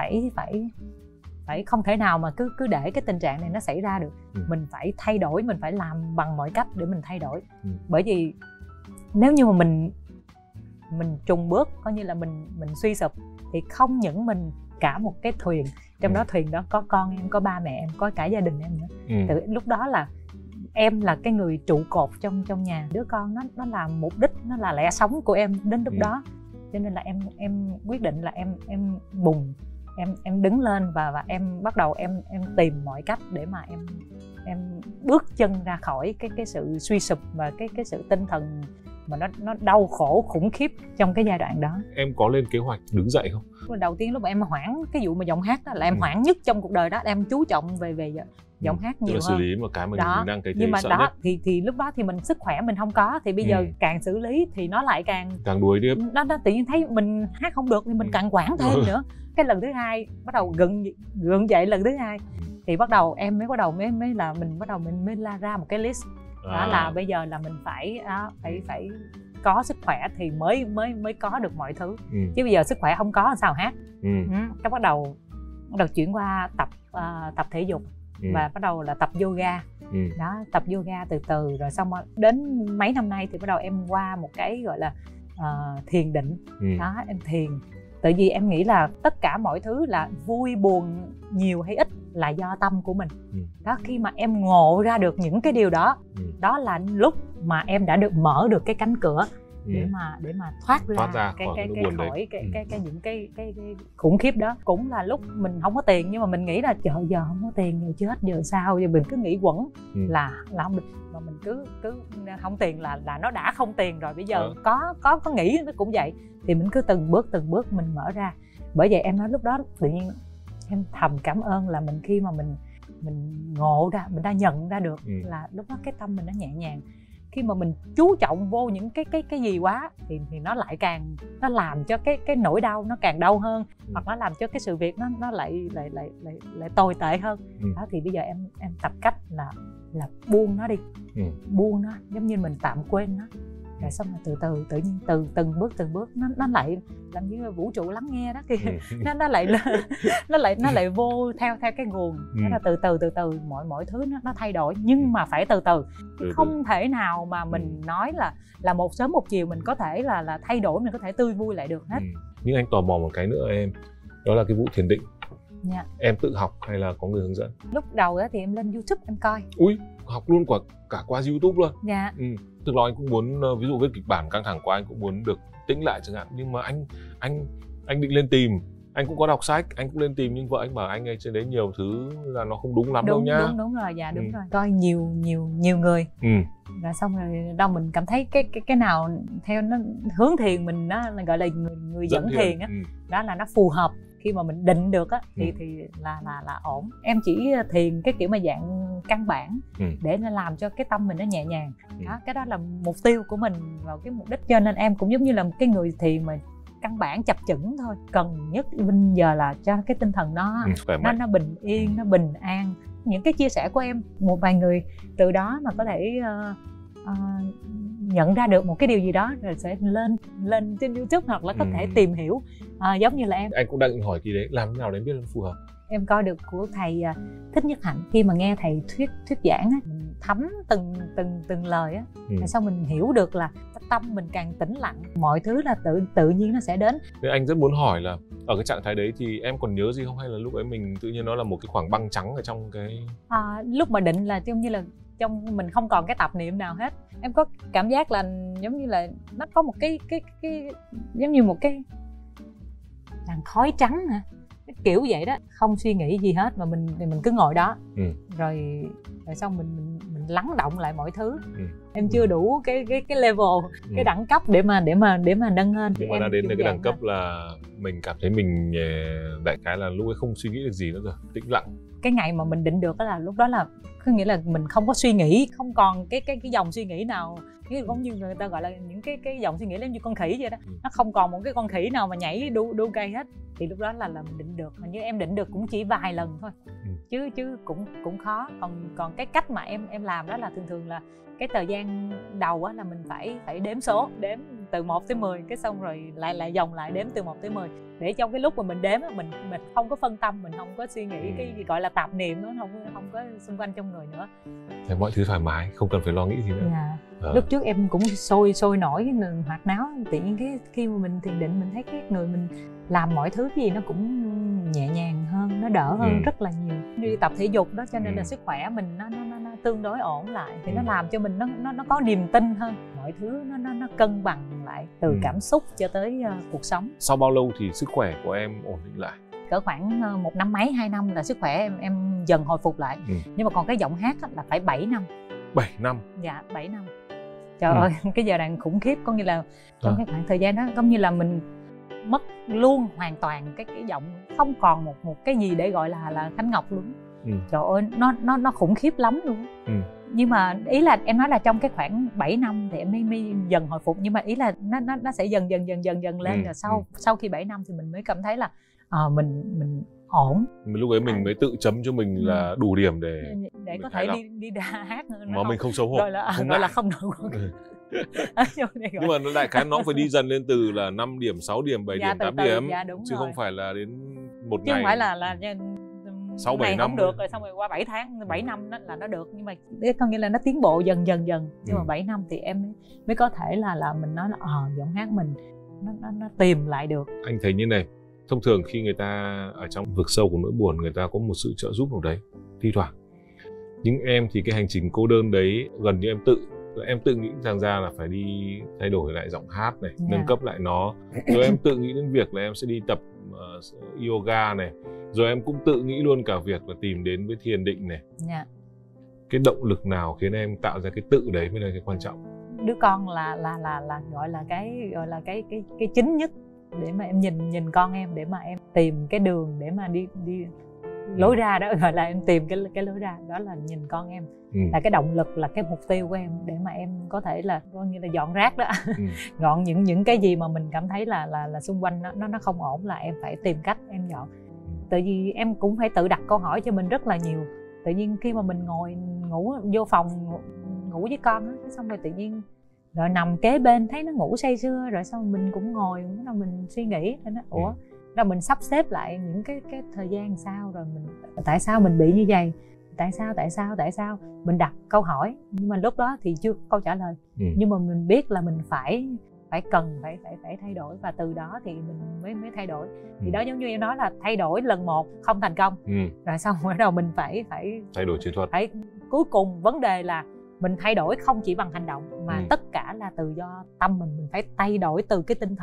[SPEAKER 3] phải không thể nào mà cứ để cái tình trạng này nó xảy ra được. Mình phải thay đổi, mình phải làm bằng mọi cách để mình thay đổi. Bởi vì nếu như mà mình trùng bước, coi như là mình suy sụp, thì không những mình, cả một cái thuyền, trong đó thuyền đó có con em, có ba mẹ em, có cả gia đình em nữa. Từ lúc đó là em là cái người trụ cột trong nhà. Đứa con nó là mục đích, nó là lẽ sống của em đến lúc đó. Cho nên là em quyết định là em bùng, em đứng lên và em bắt đầu em tìm mọi cách để mà em bước chân ra khỏi cái sự suy sụp và cái sự tinh thần mà nó đau khổ khủng khiếp trong cái giai đoạn đó.
[SPEAKER 1] Em có lên kế hoạch đứng dậy không?
[SPEAKER 3] Đầu tiên lúc mà em hoãn cái vụ mà giọng hát đó là em hoãn nhất trong cuộc đời đó, em chú trọng về giọng hát nhiều hơn.
[SPEAKER 1] Xử lý một cái mình đang cái
[SPEAKER 3] nhưng mà
[SPEAKER 1] sợ
[SPEAKER 3] đó
[SPEAKER 1] nhất.
[SPEAKER 3] thì lúc đó thì mình sức khỏe mình không có, thì bây giờ càng xử lý thì nó lại càng
[SPEAKER 1] đuối tiếp.
[SPEAKER 3] Nó tự nhiên thấy mình hát không được thì mình càng quản thêm nữa. Cái lần thứ hai bắt đầu gượng dậy, lần thứ hai thì bắt đầu em mới là mình mới la ra một cái list đó là bây giờ là mình phải có sức khỏe thì mới có được mọi thứ. Chứ bây giờ sức khỏe không có làm sao hát. Cái bắt đầu chuyển qua tập thể dục và bắt đầu là tập yoga. Đó, tập yoga từ từ, rồi xong đến mấy năm nay thì bắt đầu em qua một cái gọi là thiền định. Đó, em thiền. Tại vì em nghĩ là tất cả mọi thứ là vui buồn nhiều hay ít là do tâm của mình. Đó, khi mà em ngộ ra được những cái điều đó, đó là lúc mà em đã được mở được cái cánh cửa để mà thoát ra khỏi những cái khủng khiếp đó. Cũng là lúc mình không có tiền, nhưng mà mình nghĩ là trời, giờ không có tiền giờ chết, giờ sao, giờ mình cứ nghĩ quẩn là không được, mà mình cứ không tiền là nó đã không tiền rồi. Bây giờ có nghĩ nó cũng vậy, thì mình cứ từng bước mình mở ra. Bởi vậy em nói lúc đó tự nhiên em thầm cảm ơn là khi mà mình ngộ ra, mình đã nhận ra được là lúc đó cái tâm mình nó nhẹ nhàng. Khi mà mình chú trọng vô những cái gì quá thì nó lại càng, nó làm cho cái nỗi đau nó càng đau hơn, hoặc nó làm cho cái sự việc nó lại tồi tệ hơn. Đó, thì bây giờ em tập cách là buông nó đi, buông nó, giống như mình tạm quên nó, rồi xong rồi từ từ tự nhiên từng bước nó lại làm như vũ trụ lắng nghe đó, thì nó lại vô theo cái nguồn. Đó là từ từ mọi thứ nó thay đổi, nhưng mà phải từ từ. Không thể nào mà mình nói là một sớm một chiều mình có thể là thay đổi, mình có thể tươi vui lại được hết.
[SPEAKER 1] Nhưng anh tò mò một cái nữa em, đó là cái vụ thiền định. Em tự học hay là có người hướng dẫn? Lúc
[SPEAKER 3] đầu đó thì em lên YouTube em coi.
[SPEAKER 1] Ui, học luôn cả qua YouTube luôn.
[SPEAKER 3] Dạ.
[SPEAKER 1] Thực ra anh cũng muốn, ví dụ viết kịch bản căng thẳng quá anh cũng muốn được tĩnh lại chẳng hạn, nhưng mà anh định lên tìm Anh cũng có đọc sách, anh cũng lên tìm, nhưng vợ anh bảo anh ấy trên đấy nhiều thứ là nó không đúng lắm đâu nhá.
[SPEAKER 3] Đúng rồi, dạ đúng rồi. Coi nhiều người. Rồi xong rồi đâu mình cảm thấy cái nào theo nó hướng thiền mình, nó gọi là người dẫn thiền á, đó là nó phù hợp. Khi mà mình định được á thì là ổn. Em chỉ thiền cái kiểu mà dạng căn bản để nó làm cho cái tâm mình nó nhẹ nhàng. Đó, cái đó là mục tiêu của mình vào cái mục đích, cho nên em cũng giống như là một cái người thiền mà căn bản chập chững thôi. Cần nhất bây giờ là cho cái tinh thần nó bình yên, nó bình an. Những cái chia sẻ của em, một vài người từ đó mà có thể nhận ra được một cái điều gì đó rồi sẽ lên trên YouTube hoặc là có thể tìm hiểu, giống như là em.
[SPEAKER 1] Anh cũng đang hỏi kỳ đấy, làm thế nào để biết nó phù hợp?
[SPEAKER 3] Em coi được của thầy Thích Nhất Hạnh, khi mà nghe thầy thuyết giảng á, mình thấm từng lời á, rồi sau mình hiểu được là tâm mình càng tĩnh lặng, mọi thứ là tự nhiên nó sẽ đến.
[SPEAKER 1] Nên anh rất muốn hỏi là ở cái trạng thái đấy thì em còn nhớ gì không, hay là lúc ấy mình tự nhiên nó là một cái khoảng băng trắng ở trong cái
[SPEAKER 3] lúc mà định là giống như là trong mình không còn cái tập niệm nào hết. Em có cảm giác là giống như là nó có một cái giống như một cái làn khói trắng hả, cái kiểu vậy đó, không suy nghĩ gì hết mà mình cứ ngồi đó. Rồi xong mình lắng động lại mọi thứ. Em chưa đủ cái level, cái đẳng cấp để mà nâng lên.
[SPEAKER 1] Nhưng mà đã đến cái đẳng cấp là mình cảm thấy mình đại khái là lúc ấy không suy nghĩ được gì nữa rồi, tĩnh lặng.
[SPEAKER 3] Cái ngày mà mình định được đó là lúc đó là có nghĩa là mình không có suy nghĩ, không còn cái dòng suy nghĩ nào, giống như người ta gọi là những cái dòng suy nghĩ giống như con khỉ vậy đó. Nó không còn một cái con khỉ nào mà nhảy đu cây hết. Thì lúc đó là mình định được. Mà như em định được cũng chỉ vài lần thôi, chứ cũng khó. Còn cái cách mà em làm đó là thường là cái thời gian đầu á là mình phải đếm số, đếm từ 1 tới 10, cái xong rồi lại vòng lại đếm từ 1 tới 10, để trong cái lúc mà mình đếm á, mình không có phân tâm, mình không có suy nghĩ cái gì gọi là tạp niệm, nó không có xung quanh trong người nữa.
[SPEAKER 1] Thì mọi thứ thoải mái, không cần phải lo nghĩ gì nữa.
[SPEAKER 3] Lúc trước em cũng sôi nổi, hoạt náo, tự nhiên khi mà mình thiền định mình thấy cái người mình làm mọi thứ gì nó cũng nhẹ nhàng hơn, nó đỡ hơn rất là nhiều. Đi tập thể dục đó, cho nên là sức khỏe mình nó tương đối ổn lại, thì nó làm cho mình nó có niềm tin hơn, mọi thứ nó cân bằng lại, từ cảm xúc cho tới cuộc sống.
[SPEAKER 1] Sau bao lâu thì sức khỏe của em ổn định lại?
[SPEAKER 3] Cỡ khoảng 1 năm mấy, 2 năm là sức khỏe em dần hồi phục lại. Nhưng mà còn cái giọng hát là phải 7 năm.
[SPEAKER 1] 7 năm?
[SPEAKER 3] Dạ 7 năm. Trời ơi, cái giai đoạn khủng khiếp, có nghĩa là trong cái khoảng thời gian đó giống như là mình mất luôn hoàn toàn cái giọng, không còn một cái gì để gọi là Khánh Ngọc luôn. Trời ơi, nó khủng khiếp lắm luôn. Nhưng mà ý là em nói là trong cái khoảng 7 năm thì em mới dần hồi phục, nhưng mà ý là nó sẽ dần lên. Rồi sau khi 7 năm thì mình mới cảm thấy là mình ổn.
[SPEAKER 1] Lúc ấy mình mới tự chấm cho mình là đủ điểm để
[SPEAKER 3] có thể đi ra hát nữa.
[SPEAKER 1] Mà mình không xấu hổ,
[SPEAKER 3] gọi là không nổi.
[SPEAKER 1] Nhưng mà đại khái nó phải đi dần lên từ là 5 điểm, 6 điểm, 7 điểm, 8 điểm, chứ không phải là đến một ngày.
[SPEAKER 3] Chứ không phải là
[SPEAKER 1] 6-7 năm
[SPEAKER 3] không được rồi xong rồi qua 7 tháng, 7 năm đó là nó được. Nhưng mà có nghĩa là nó tiến bộ dần. Nhưng mà 7 năm thì em mới có thể là mình nói là giọng hát mình nó tìm lại được.
[SPEAKER 1] Anh thấy như này, thông thường khi người ta ở trong vực sâu của nỗi buồn, người ta có một sự trợ giúp nào đấy thi thoảng. Nhưng em thì cái hành trình cô đơn đấy gần như em tự nghĩ rằng ra là phải đi thay đổi lại giọng hát này, nâng cấp lại nó. Rồi em tự nghĩ đến việc là em sẽ đi tập yoga này. Rồi em cũng tự nghĩ luôn cả việc là tìm đến với thiền định này. Cái động lực nào khiến em tạo ra cái tự đấy mới là cái quan trọng?
[SPEAKER 3] Đứa con là gọi là cái chính nhất để mà em nhìn con em, để mà em tìm cái đường để mà đi lối ra đó, gọi là em tìm cái lối ra đó là nhìn con em. Là cái động lực, là cái mục tiêu của em để mà em có thể là coi như là dọn rác đó. Gọn những cái gì mà mình cảm thấy là xung quanh nó không ổn, là em phải tìm cách em dọn. Tại vì em cũng phải tự đặt câu hỏi cho mình rất là nhiều. Tự nhiên khi mà mình ngồi ngủ vô phòng ngủ với con á, xong rồi tự nhiên rồi nằm kế bên thấy nó ngủ say sưa, rồi xong mình cũng ngồi mình suy nghĩ rồi nó rồi mình sắp xếp lại những cái thời gian sao, rồi mình tại sao mình bị như vậy, tại sao mình đặt câu hỏi, nhưng mà lúc đó thì chưa có câu trả lời. Nhưng mà mình biết là mình phải thay đổi, và từ đó thì mình mới thay đổi. Thì đó, giống như em nói là thay đổi lần 1 không thành công, rồi xong rồi đầu mình phải
[SPEAKER 1] thay đổi chiến thuật.
[SPEAKER 3] Cuối cùng vấn đề là mình thay đổi không chỉ bằng hành động mà tất cả là từ do tâm mình phải thay đổi từ cái tinh thần.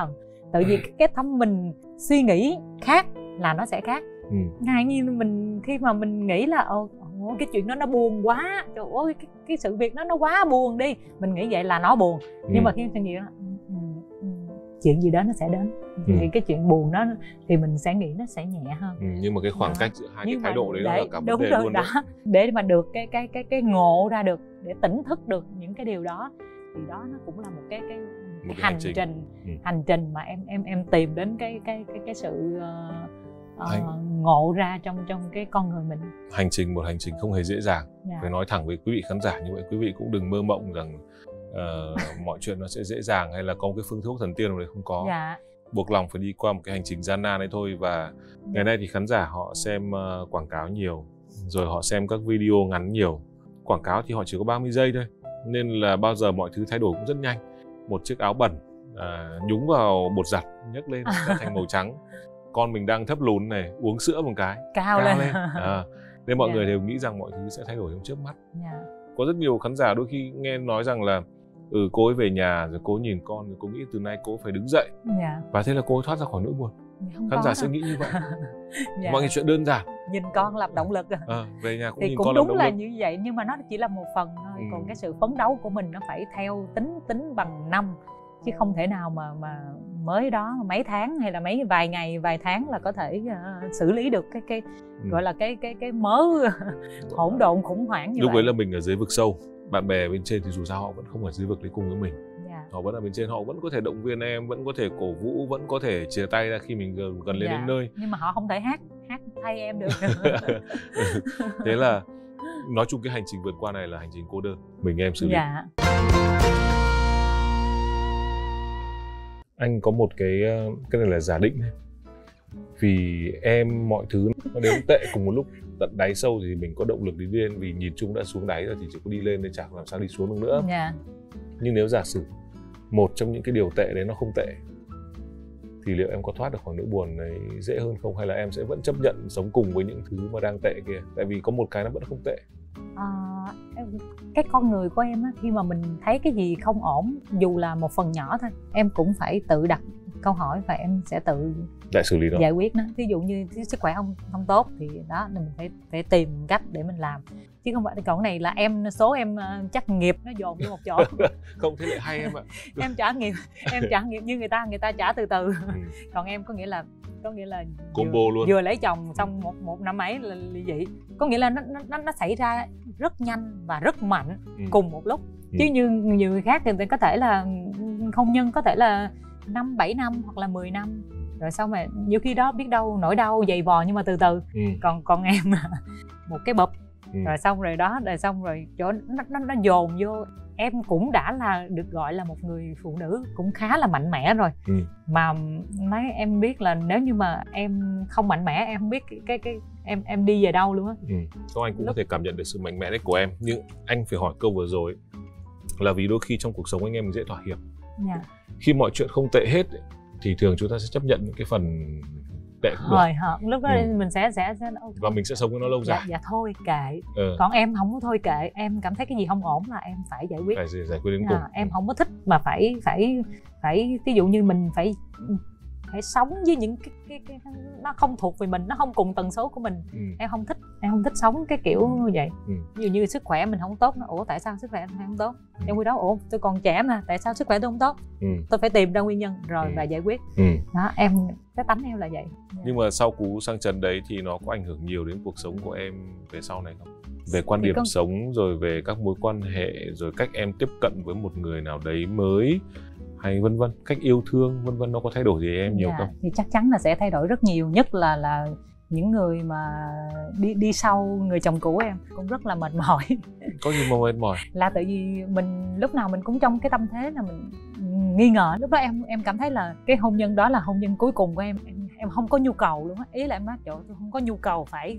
[SPEAKER 3] Tự vì cái tâm mình suy nghĩ khác là nó sẽ khác. Ngay như mình khi mà mình nghĩ là cái chuyện đó nó buồn quá, trời ơi cái sự việc đó nó quá buồn đi, mình nghĩ vậy là nó buồn. Nhưng mà khi mình nghĩ chuyện gì đó nó sẽ đến, thì cái chuyện buồn đó thì mình sẽ nghĩ nó sẽ nhẹ hơn.
[SPEAKER 1] Nhưng mà cái khoảng cách giữa hai cái thái độ đấy nó là cả vấn đề luôn
[SPEAKER 3] đó. Để mà được cái ngộ ra được, để tỉnh thức được những cái điều đó, thì đó nó cũng là một cái hành trình mà em tìm đến cái sự ngộ ra trong cái con người mình.
[SPEAKER 1] Một hành trình không hề dễ dàng. Phải nói thẳng với quý vị khán giả như vậy, quý vị cũng đừng mơ mộng rằng mọi chuyện nó sẽ dễ dàng hay là có một cái phương thuốc thần tiên nào đấy, không có. Buộc lòng phải đi qua một cái hành trình gian nan đấy thôi. Và ngày nay thì khán giả họ xem quảng cáo nhiều, rồi họ xem các video ngắn nhiều. Quảng cáo thì họ chỉ có 30 giây thôi, nên là bao giờ mọi thứ thay đổi cũng rất nhanh. Một chiếc áo bẩn nhúng vào bột giặt nhấc lên đã thành màu trắng. Con mình đang thấp lùn này, uống sữa một cái cao lên. Nên mọi người đều nghĩ rằng mọi thứ sẽ thay đổi trong chớp mắt. Có rất nhiều khán giả đôi khi nghe nói rằng là cô ấy về nhà rồi cô nhìn con rồi cô nghĩ từ nay cô phải đứng dậy. Và thế là cô ấy thoát ra khỏi nỗi buồn. Khán giả sẽ nghĩ như vậy. Mọi chuyện đơn giản, nhìn
[SPEAKER 3] con làm động lực.
[SPEAKER 1] Về nhà cũng
[SPEAKER 3] thì
[SPEAKER 1] nhìn
[SPEAKER 3] cũng
[SPEAKER 1] con làm
[SPEAKER 3] đúng
[SPEAKER 1] động
[SPEAKER 3] là
[SPEAKER 1] lực.
[SPEAKER 3] như vậy, nhưng mà nó chỉ là một phần thôi. Còn cái sự phấn đấu của mình nó phải theo tính bằng năm, chứ không thể nào mà mới đó mấy tháng hay là vài ngày vài tháng là có thể xử lý được cái gọi là cái mớ hỗn độn khủng hoảng như
[SPEAKER 1] lúc
[SPEAKER 3] vậy.
[SPEAKER 1] Lúc ấy là mình ở dưới vực sâu, bạn bè bên trên thì dù sao họ vẫn không ở dưới vực đấy cùng với mình. Họ vẫn ở bên trên, họ vẫn có thể động viên em, vẫn có thể cổ vũ, vẫn có thể chia tay ra khi mình gần lên đến nơi.
[SPEAKER 3] Nhưng mà họ không thể hát thay em được.
[SPEAKER 1] Thế là nói chung cái hành trình vượt qua này là hành trình cô đơn, mình em xử lý. Anh có một cái này là giả định này. Vì em mọi thứ nó đến tệ cùng một lúc, tận đáy sâu thì mình có động lực đi lên, vì nhìn chung đã xuống đáy rồi thì chỉ có đi lên nên chẳng làm sao đi xuống được nữa. Nhưng nếu giả sử một trong những cái điều tệ đấy nó không tệ, thì liệu em có thoát được khỏi nỗi buồn này dễ hơn không? Hay là em sẽ vẫn chấp nhận sống cùng với những thứ mà đang tệ kia? Tại vì có một cái nó vẫn không tệ.
[SPEAKER 3] Cái con người của em á, khi mà mình thấy cái gì không ổn, dù là một phần nhỏ thôi, em cũng phải tự đặt câu hỏi và em sẽ tự
[SPEAKER 1] xử lý đó,
[SPEAKER 3] giải quyết nó. Ví dụ như sức khỏe không tốt thì đó, mình phải tìm cách để mình làm, chứ không phải còn này là số em chắc nghiệp nó dồn vô một chỗ.
[SPEAKER 1] Không, thế lại hay em ạ.
[SPEAKER 3] em trả nghiệp như người ta trả từ từ. Còn em có nghĩa là
[SPEAKER 1] combo luôn, vừa
[SPEAKER 3] lấy chồng xong một năm ấy là ly dị. Có nghĩa là nó xảy ra rất nhanh và rất mạnh cùng một lúc. Chứ như nhiều người khác thì có thể là hôn nhân có thể là 5-7 năm hoặc là 10 năm rồi sau mà nhiều khi đó biết đâu nỗi đau dày vò nhưng mà từ từ. Còn em một cái bụp rồi xong rồi đó, rồi xong rồi chỗ nó dồn vô. Em cũng đã là được gọi là một người phụ nữ cũng khá là mạnh mẽ rồi. Mà mấy em biết là nếu như mà em không mạnh mẽ, em không biết em đi về đâu luôn á.
[SPEAKER 1] Không, anh cũng có thể cảm nhận được sự mạnh mẽ đấy của em. Nhưng anh phải hỏi câu vừa rồi là vì đôi khi trong cuộc sống anh em mình dễ thỏa hiệp. Khi mọi chuyện không tệ hết thì thường chúng ta sẽ chấp nhận những cái phần tệ cũng được.
[SPEAKER 3] Lúc đó mình sẽ
[SPEAKER 1] và mình sẽ sống với nó lâu dài.
[SPEAKER 3] Dạ thôi kệ. Còn em không có thôi kệ, em cảm thấy cái gì không ổn là em phải giải quyết.
[SPEAKER 1] Phải giải quyết đến cùng.
[SPEAKER 3] Em không có thích mà phải ví dụ như mình phải sống với những cái nó không thuộc về mình, nó không cùng tần số của mình. Em không thích sống cái kiểu như vậy. Ví dụ như sức khỏe mình không tốt, ủa tại sao sức khỏe mình không tốt? Trong khi đó ủa tôi còn trẻ mà, tại sao sức khỏe tôi không tốt? Tôi phải tìm ra nguyên nhân rồi và giải quyết. Đó, cái tánh em là vậy.
[SPEAKER 1] Nhưng mà sau cú sang chấn đấy thì nó có ảnh hưởng nhiều đến cuộc sống của em về sau này không? Về quan điểm sống, rồi về các mối quan hệ, rồi cách em tiếp cận với một người nào đấy mới, hay vân vân, cách yêu thương vân vân, nó có thay đổi gì em nhiều không?
[SPEAKER 3] Thì chắc chắn là sẽ thay đổi rất nhiều, nhất là những người mà đi sau người chồng cũ em cũng rất là mệt mỏi.
[SPEAKER 1] Có gì mà mệt mỏi? Là
[SPEAKER 3] tại vì mình lúc nào mình cũng trong cái tâm thế là mình nghi ngờ. Lúc đó em cảm thấy là cái hôn nhân đó là hôn nhân cuối cùng của em không có nhu cầu luôn á. Ý là em nói trời ơi, tôi không có nhu cầu phải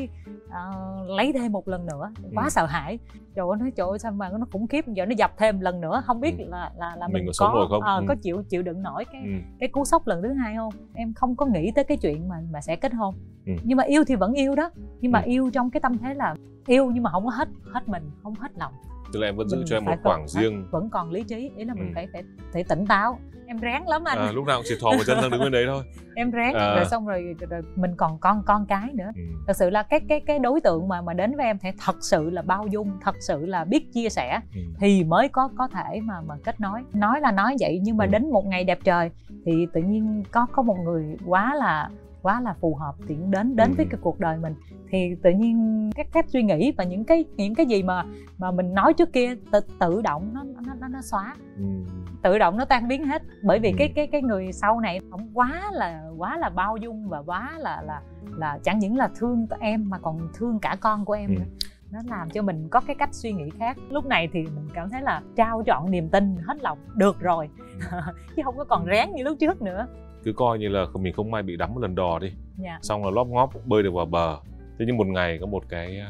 [SPEAKER 3] lấy thêm một lần nữa, quá sợ hãi. Trời ơi, nói trời ơi sao mà nó khủng khiếp, giờ nó dập thêm lần nữa không biết là mình có chịu đựng nổi cái cú sốc lần thứ hai không. Em không có nghĩ tới cái chuyện mà sẽ kết hôn. Nhưng mà yêu thì vẫn yêu đó, nhưng mà yêu trong cái tâm thế là yêu nhưng mà không có hết mình, không hết lòng.
[SPEAKER 1] Tức là em vẫn giữ
[SPEAKER 3] mình
[SPEAKER 1] cho em một
[SPEAKER 3] phải
[SPEAKER 1] khoảng riêng.
[SPEAKER 3] vẫn còn lý trí, ý là mình phải tỉnh táo. Em ráng lắm anh.
[SPEAKER 1] Lúc nào cũng chỉ thò một chân sang đứng bên đấy thôi.
[SPEAKER 3] Em ráng rồi xong rồi mình còn con cái nữa. Thật sự là cái đối tượng mà đến với em thì thật sự là bao dung, thật sự là biết chia sẻ thì mới có thể mà kết nối. Nói là nói vậy nhưng mà đến một ngày đẹp trời thì tự nhiên có một người quá là phù hợp thì đến với cái cuộc đời mình, thì tự nhiên các cách suy nghĩ và những cái gì mà mình nói trước kia tự động nó xóa, tự động nó tan biến hết, bởi vì cái người sau này ông quá là bao dung và quá là chẳng những là thương em mà còn thương cả con của em nữa. Nó làm cho mình có cái cách suy nghĩ khác. Lúc này thì mình cảm thấy là trao trọn niềm tin hết lòng được rồi chứ không có còn ráng như lúc trước nữa.
[SPEAKER 1] Cứ coi như là mình không may bị đắm một lần đò đi, xong là lóp ngóp bơi được vào bờ. Thế nhưng một ngày có một cái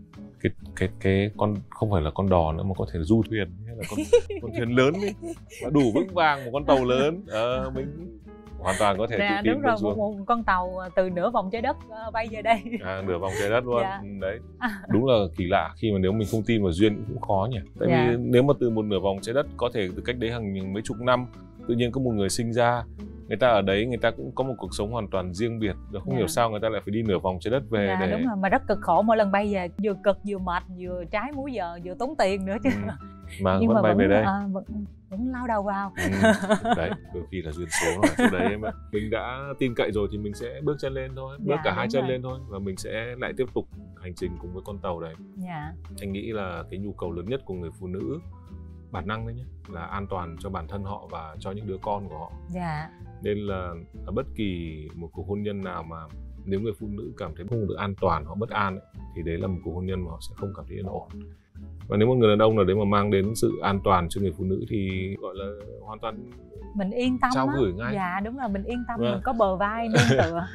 [SPEAKER 1] con, không phải là con đò nữa mà có thể là du thuyền hay là con thuyền lớn đi, mà đủ vững vàng, một con tàu lớn, mình hoàn toàn có thể tự tin
[SPEAKER 3] đúng rồi,
[SPEAKER 1] xuống.
[SPEAKER 3] một con tàu từ nửa vòng trái đất bay về đây.
[SPEAKER 1] Nửa vòng trái đất luôn. Đấy, đúng là kỳ lạ khi mà nếu mình không tin vào duyên cũng khó nhỉ. Tại vì nếu mà từ một nửa vòng trái đất có thể từ cách đấy hàng mấy chục năm tự nhiên có một người sinh ra, người ta ở đấy, người ta cũng có một cuộc sống hoàn toàn riêng biệt, rồi không hiểu sao người ta lại phải đi nửa vòng trái đất về để...
[SPEAKER 3] Đúng rồi, mà rất cực khổ mỗi lần bay về, vừa cực vừa mệt, vừa trái múi giờ, vừa tốn tiền nữa chứ.
[SPEAKER 1] Mà nhưng vẫn bay về đây,
[SPEAKER 3] vẫn lao đầu vào.
[SPEAKER 1] Đấy, đôi khi là duyên số rồi. Chỗ đấy em ạ, mình đã tin cậy rồi thì mình sẽ bước chân lên thôi, bước cả hai chân lên thôi, và mình sẽ lại tiếp tục hành trình cùng với con tàu đấy. Anh nghĩ là cái nhu cầu lớn nhất của người phụ nữ, bản năng đấy nhé, là an toàn cho bản thân họ và cho những đứa con của họ. Nên là ở bất kỳ một cuộc hôn nhân nào mà nếu người phụ nữ cảm thấy không được an toàn, họ bất an ấy, thì đấy là một cuộc hôn nhân mà họ sẽ không cảm thấy yên ổn. Và nếu một người đàn ông nào đấy mà mang đến sự an toàn cho người phụ nữ thì gọi là hoàn toàn
[SPEAKER 3] mình yên tâm,
[SPEAKER 1] trao gửi ngay.
[SPEAKER 3] Đúng rồi, mình yên tâm, mình có bờ vai nương tựa.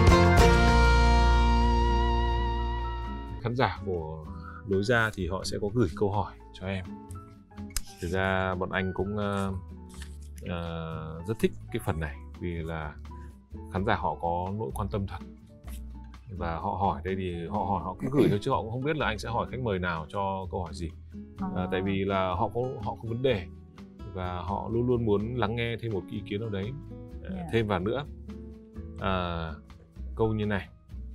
[SPEAKER 1] Khán giả của Lối Ra thì họ sẽ có gửi câu hỏi cho em. Thực ra bọn anh cũng rất thích cái phần này, vì là khán giả họ có nỗi quan tâm thật. Và họ hỏi đây thì họ cứ gửi thôi, chứ họ cũng không biết là anh sẽ hỏi khách mời nào cho câu hỏi gì. Tại vì là họ có vấn đề và họ luôn luôn muốn lắng nghe thêm một ý kiến nào đấy thêm vào nữa. Câu như này: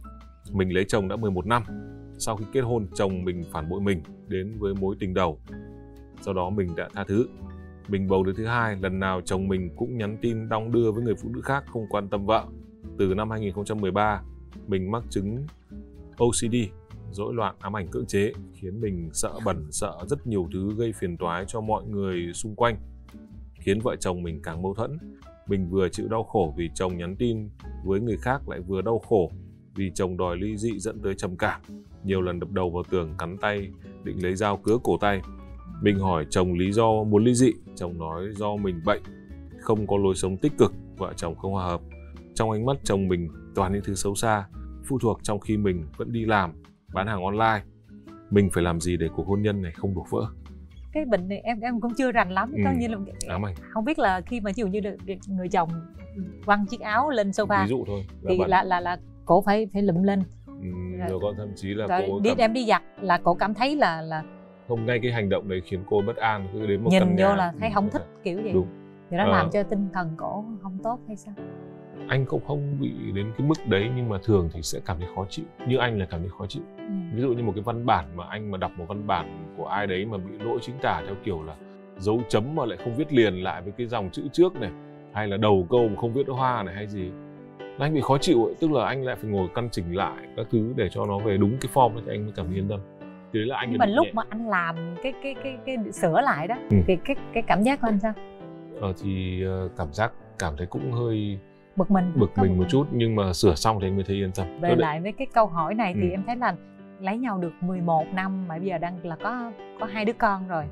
[SPEAKER 1] mình lấy chồng đã 11 năm. Sau khi kết hôn, chồng mình phản bội mình đến với mối tình đầu. Sau đó mình đã tha thứ. Mình bầu đứa thứ hai, lần nào chồng mình cũng nhắn tin đong đưa với người phụ nữ khác, không quan tâm vợ. Từ năm 2013, mình mắc chứng OCD, rối loạn ám ảnh cưỡng chế, khiến mình sợ bẩn, sợ rất nhiều thứ, gây phiền toái cho mọi người xung quanh, khiến vợ chồng mình càng mâu thuẫn. Mình vừa chịu đau khổ vì chồng nhắn tin với người khác, lại vừa đau khổ vì chồng đòi ly dị dẫn tới trầm cảm. Nhiều lần đập đầu vào tường, cắn tay, định lấy dao cứa cổ tay. Mình hỏi chồng lý do muốn ly dị, chồng nói do mình bệnh, không có lối sống tích cực, vợ chồng không hòa hợp. Trong ánh mắt chồng mình toàn những thứ xấu xa, phụ thuộc, trong khi mình vẫn đi làm, bán hàng online. Mình phải làm gì để cuộc hôn nhân này không đổ vỡ?
[SPEAKER 3] Cái bệnh này em cũng chưa rành lắm, coi như là không biết là khi mà ví dụ như người chồng quăng chiếc áo lên sofa,
[SPEAKER 1] ví dụ thôi,
[SPEAKER 3] thì là cổ phải lụm lên.
[SPEAKER 1] Rồi có thậm chí là
[SPEAKER 3] rồi cô em đi giặt là cổ cảm thấy là
[SPEAKER 1] không, ngay cái hành động đấy khiến cô bất an, cứ đến một
[SPEAKER 3] nhìn
[SPEAKER 1] căn nhà
[SPEAKER 3] vô là thấy không thích kiểu vậy.
[SPEAKER 1] Đúng.
[SPEAKER 3] Thì nó làm cho tinh thần cổ không tốt hay sao?
[SPEAKER 1] Anh cũng không bị đến cái mức đấy, nhưng mà thường thì sẽ cảm thấy khó chịu. Như anh là cảm thấy khó chịu. Ví dụ như một cái văn bản mà anh mà đọc một văn bản của ai đấy mà bị lỗi chính tả theo kiểu là dấu chấm mà lại không viết liền lại với cái dòng chữ trước này, hay là đầu câu mà không viết hoa này hay gì, là anh bị khó chịu ấy. Tức là anh lại phải ngồi căn chỉnh lại các thứ để cho nó về đúng cái form thì anh mới cảm thấy yên tâm. Thì đấy là anh.
[SPEAKER 3] Nhưng mà lúc mà anh làm cái sửa lại đó thì cái cảm giác của anh sao?
[SPEAKER 1] Thì cảm thấy cũng hơi
[SPEAKER 3] bực mình
[SPEAKER 1] một chút, nhưng mà sửa xong thì anh mới thấy yên tâm.
[SPEAKER 3] Về lại với cái câu hỏi này thì em thấy là lấy nhau được 11 năm mà bây giờ đang là có 2 đứa con rồi,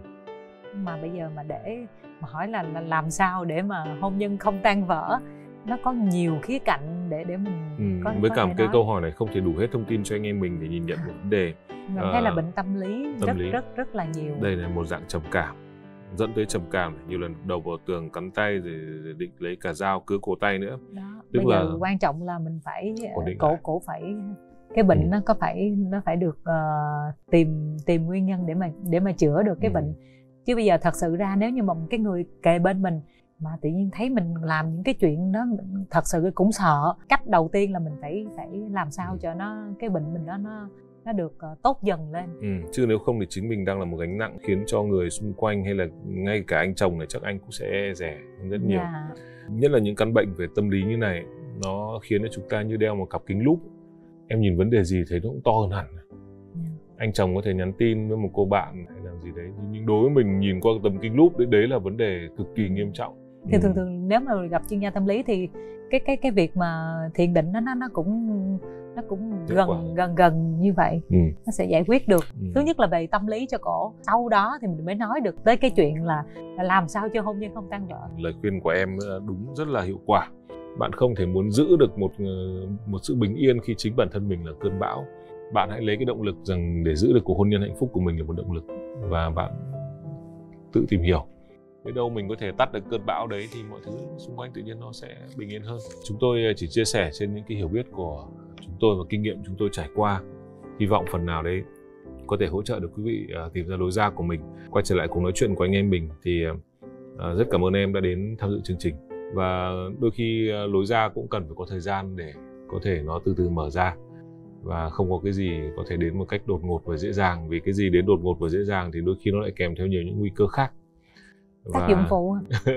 [SPEAKER 3] mà bây giờ mà để mà hỏi là làm sao để mà hôn nhân không tan vỡ, nó có nhiều khía cạnh để mình
[SPEAKER 1] với cả cái
[SPEAKER 3] nói.
[SPEAKER 1] câu hỏi này không thể đủ hết thông tin cho anh em mình để nhìn nhận một vấn đề.
[SPEAKER 3] Mình thấy là bệnh tâm lý rất là nhiều.
[SPEAKER 1] Đây là một dạng trầm cảm, dẫn tới trầm cảm, nhiều lần đầu vào tường, cắn tay, rồi định lấy cả dao cứa cổ tay nữa.
[SPEAKER 3] Đó.
[SPEAKER 1] Tức
[SPEAKER 3] bây
[SPEAKER 1] là
[SPEAKER 3] giờ quan trọng là mình phải cổ phải cái bệnh nó phải được tìm nguyên nhân để mà chữa được cái bệnh. Chứ bây giờ thật sự ra nếu như mà một cái người kề bên mình mà tự nhiên thấy mình làm những cái chuyện đó, thật sự cũng sợ. Cách đầu tiên là mình phải làm sao cho cái bệnh mình nó được tốt dần lên.
[SPEAKER 1] Chứ nếu không thì chính mình đang là một gánh nặng khiến cho người xung quanh hay là ngay cả anh chồng này chắc anh cũng sẽ rẻ rất nhiều. Nhất là những căn bệnh về tâm lý như này, nó khiến cho chúng ta như đeo một cặp kính lúp. Em nhìn vấn đề gì thấy nó cũng to hơn hẳn. Anh chồng có thể nhắn tin với một cô bạn hay làm gì đấy, nhưng đối với mình nhìn qua tấm kính lúp đấy là vấn đề cực kỳ nghiêm trọng.
[SPEAKER 3] Thì thường nếu mà gặp chuyên gia tâm lý thì cái việc mà thiền định nó cũng gần như vậy. Nó sẽ giải quyết được. Thứ nhất là về tâm lý cho cổ, sau đó thì mình mới nói được tới cái chuyện là làm sao cho hôn nhân không tan vỡ. Lời
[SPEAKER 1] khuyên của em đúng rất là hiệu quả. Bạn không thể muốn giữ được một sự bình yên khi chính bản thân mình là cơn bão. Bạn hãy lấy cái động lực rằng để giữ được cuộc hôn nhân hạnh phúc của mình là một động lực, và bạn tự tìm hiểu. Biết đâu mình có thể tắt được cơn bão đấy thì mọi thứ xung quanh tự nhiên nó sẽ bình yên hơn. Chúng tôi chỉ chia sẻ trên những cái hiểu biết của chúng tôi và kinh nghiệm chúng tôi trải qua. Hy vọng phần nào đấy có thể hỗ trợ được quý vị tìm ra lối ra của mình. Quay trở lại cuộc nói chuyện của anh em mình thì rất cảm ơn em đã đến tham dự chương trình. Và đôi khi lối ra cũng cần phải có thời gian để có thể nó từ từ mở ra. Và không có cái gì có thể đến một cách đột ngột và dễ dàng. Vì cái gì đến đột ngột và dễ dàng thì đôi khi nó lại kèm theo nhiều những nguy cơ khác.
[SPEAKER 3] Tác dụng phụ.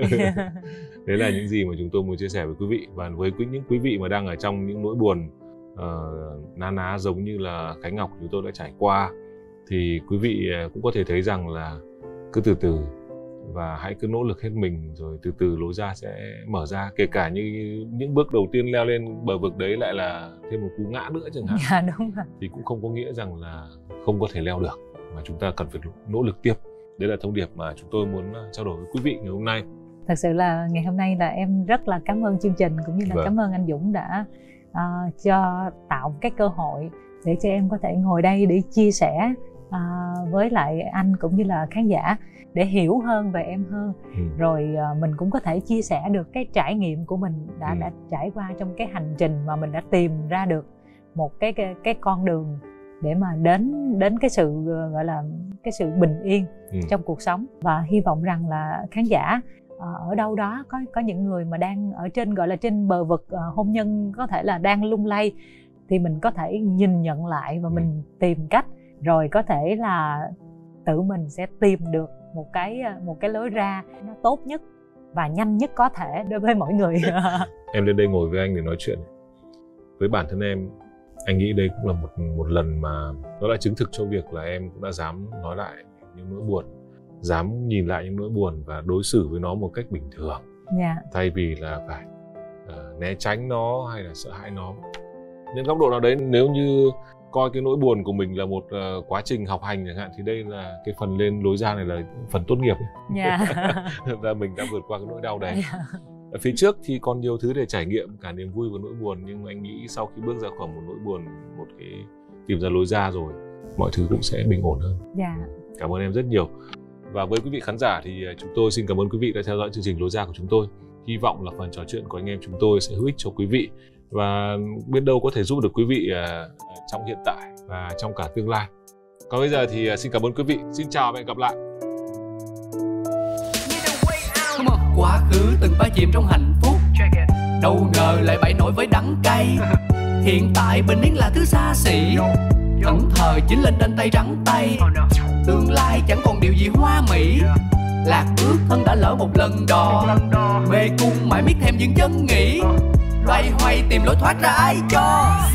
[SPEAKER 1] Đấy là những gì mà chúng tôi muốn chia sẻ với quý vị. Và với những quý vị mà đang ở trong những nỗi buồn na ná giống như là Khánh Ngọc chúng tôi đã trải qua, thì quý vị cũng có thể thấy rằng là cứ từ từ và hãy cứ nỗ lực hết mình, rồi từ từ lối ra sẽ mở ra. Kể cả như những bước đầu tiên leo lên bờ vực đấy lại là thêm một cú ngã nữa chẳng hạn.
[SPEAKER 3] Dạ đúng rồi.
[SPEAKER 1] Thì cũng không có nghĩa rằng là không có thể leo được, mà chúng ta cần phải nỗ lực tiếp. Đấy là thông điệp mà chúng tôi muốn trao đổi với quý vị ngày hôm nay.
[SPEAKER 3] Thật sự là ngày hôm nay là em rất là cảm ơn chương trình, cũng như là cảm ơn anh Dũng đã cho tạo cái cơ hội để cho em có thể ngồi đây để chia sẻ với lại anh cũng như là khán giả để hiểu hơn về em hơn. Rồi mình cũng có thể chia sẻ được cái trải nghiệm của mình đã trải qua trong cái hành trình mà mình đã tìm ra được một cái con đường để mà đến cái sự gọi là cái sự bình yên trong cuộc sống. Và hy vọng rằng là khán giả ở đâu đó có những người mà đang ở trên gọi là trên bờ vực hôn nhân có thể là đang lung lay, thì mình có thể nhìn nhận lại và mình tìm cách, rồi có thể là tự mình sẽ tìm được một cái lối ra nó tốt nhất và nhanh nhất có thể đối với mỗi người.
[SPEAKER 1] Em lên đây ngồi với anh để nói chuyện với bản thân em. Anh nghĩ đây cũng là một lần mà nó đã chứng thực cho việc là em cũng đã dám nói lại những nỗi buồn, dám nhìn lại những nỗi buồn và đối xử với nó một cách bình thường. Thay vì là phải né tránh nó hay là sợ hãi nó. Đến góc độ nào đấy, nếu như coi cái nỗi buồn của mình là một quá trình học hành chẳng hạn, thì đây là cái phần lên lối ra này là phần tốt nghiệp. Và mình đã vượt qua cái nỗi đau đấy. Ở phía trước thì còn nhiều thứ để trải nghiệm, cả niềm vui và nỗi buồn, nhưng mà anh nghĩ sau khi bước ra khỏi một nỗi buồn, một cái tìm ra lối ra rồi, mọi thứ cũng sẽ bình ổn hơn. Cảm ơn em rất nhiều. Và với quý vị khán giả thì chúng tôi xin cảm ơn quý vị đã theo dõi chương trình Lối Ra của chúng tôi. Hy vọng là phần trò chuyện của anh em chúng tôi sẽ hữu ích cho quý vị, và biết đâu có thể giúp được quý vị trong hiện tại và trong cả tương lai. Còn bây giờ thì xin cảm ơn quý vị. Xin chào và hẹn gặp lại.
[SPEAKER 5] Quá khứ từng phá chìm trong hạnh phúc, đâu ngờ lại bẫy nổi với đắng cay. Hiện tại bình yên là thứ xa xỉ, ẩn thời chính lên trên tay trắng tay. Tương lai chẳng còn điều gì hoa mỹ, lạc ước thân đã lỡ một lần đò. Mê cung mãi miết thêm những chân nghĩ, loay hoay tìm lối thoát ra ai cho.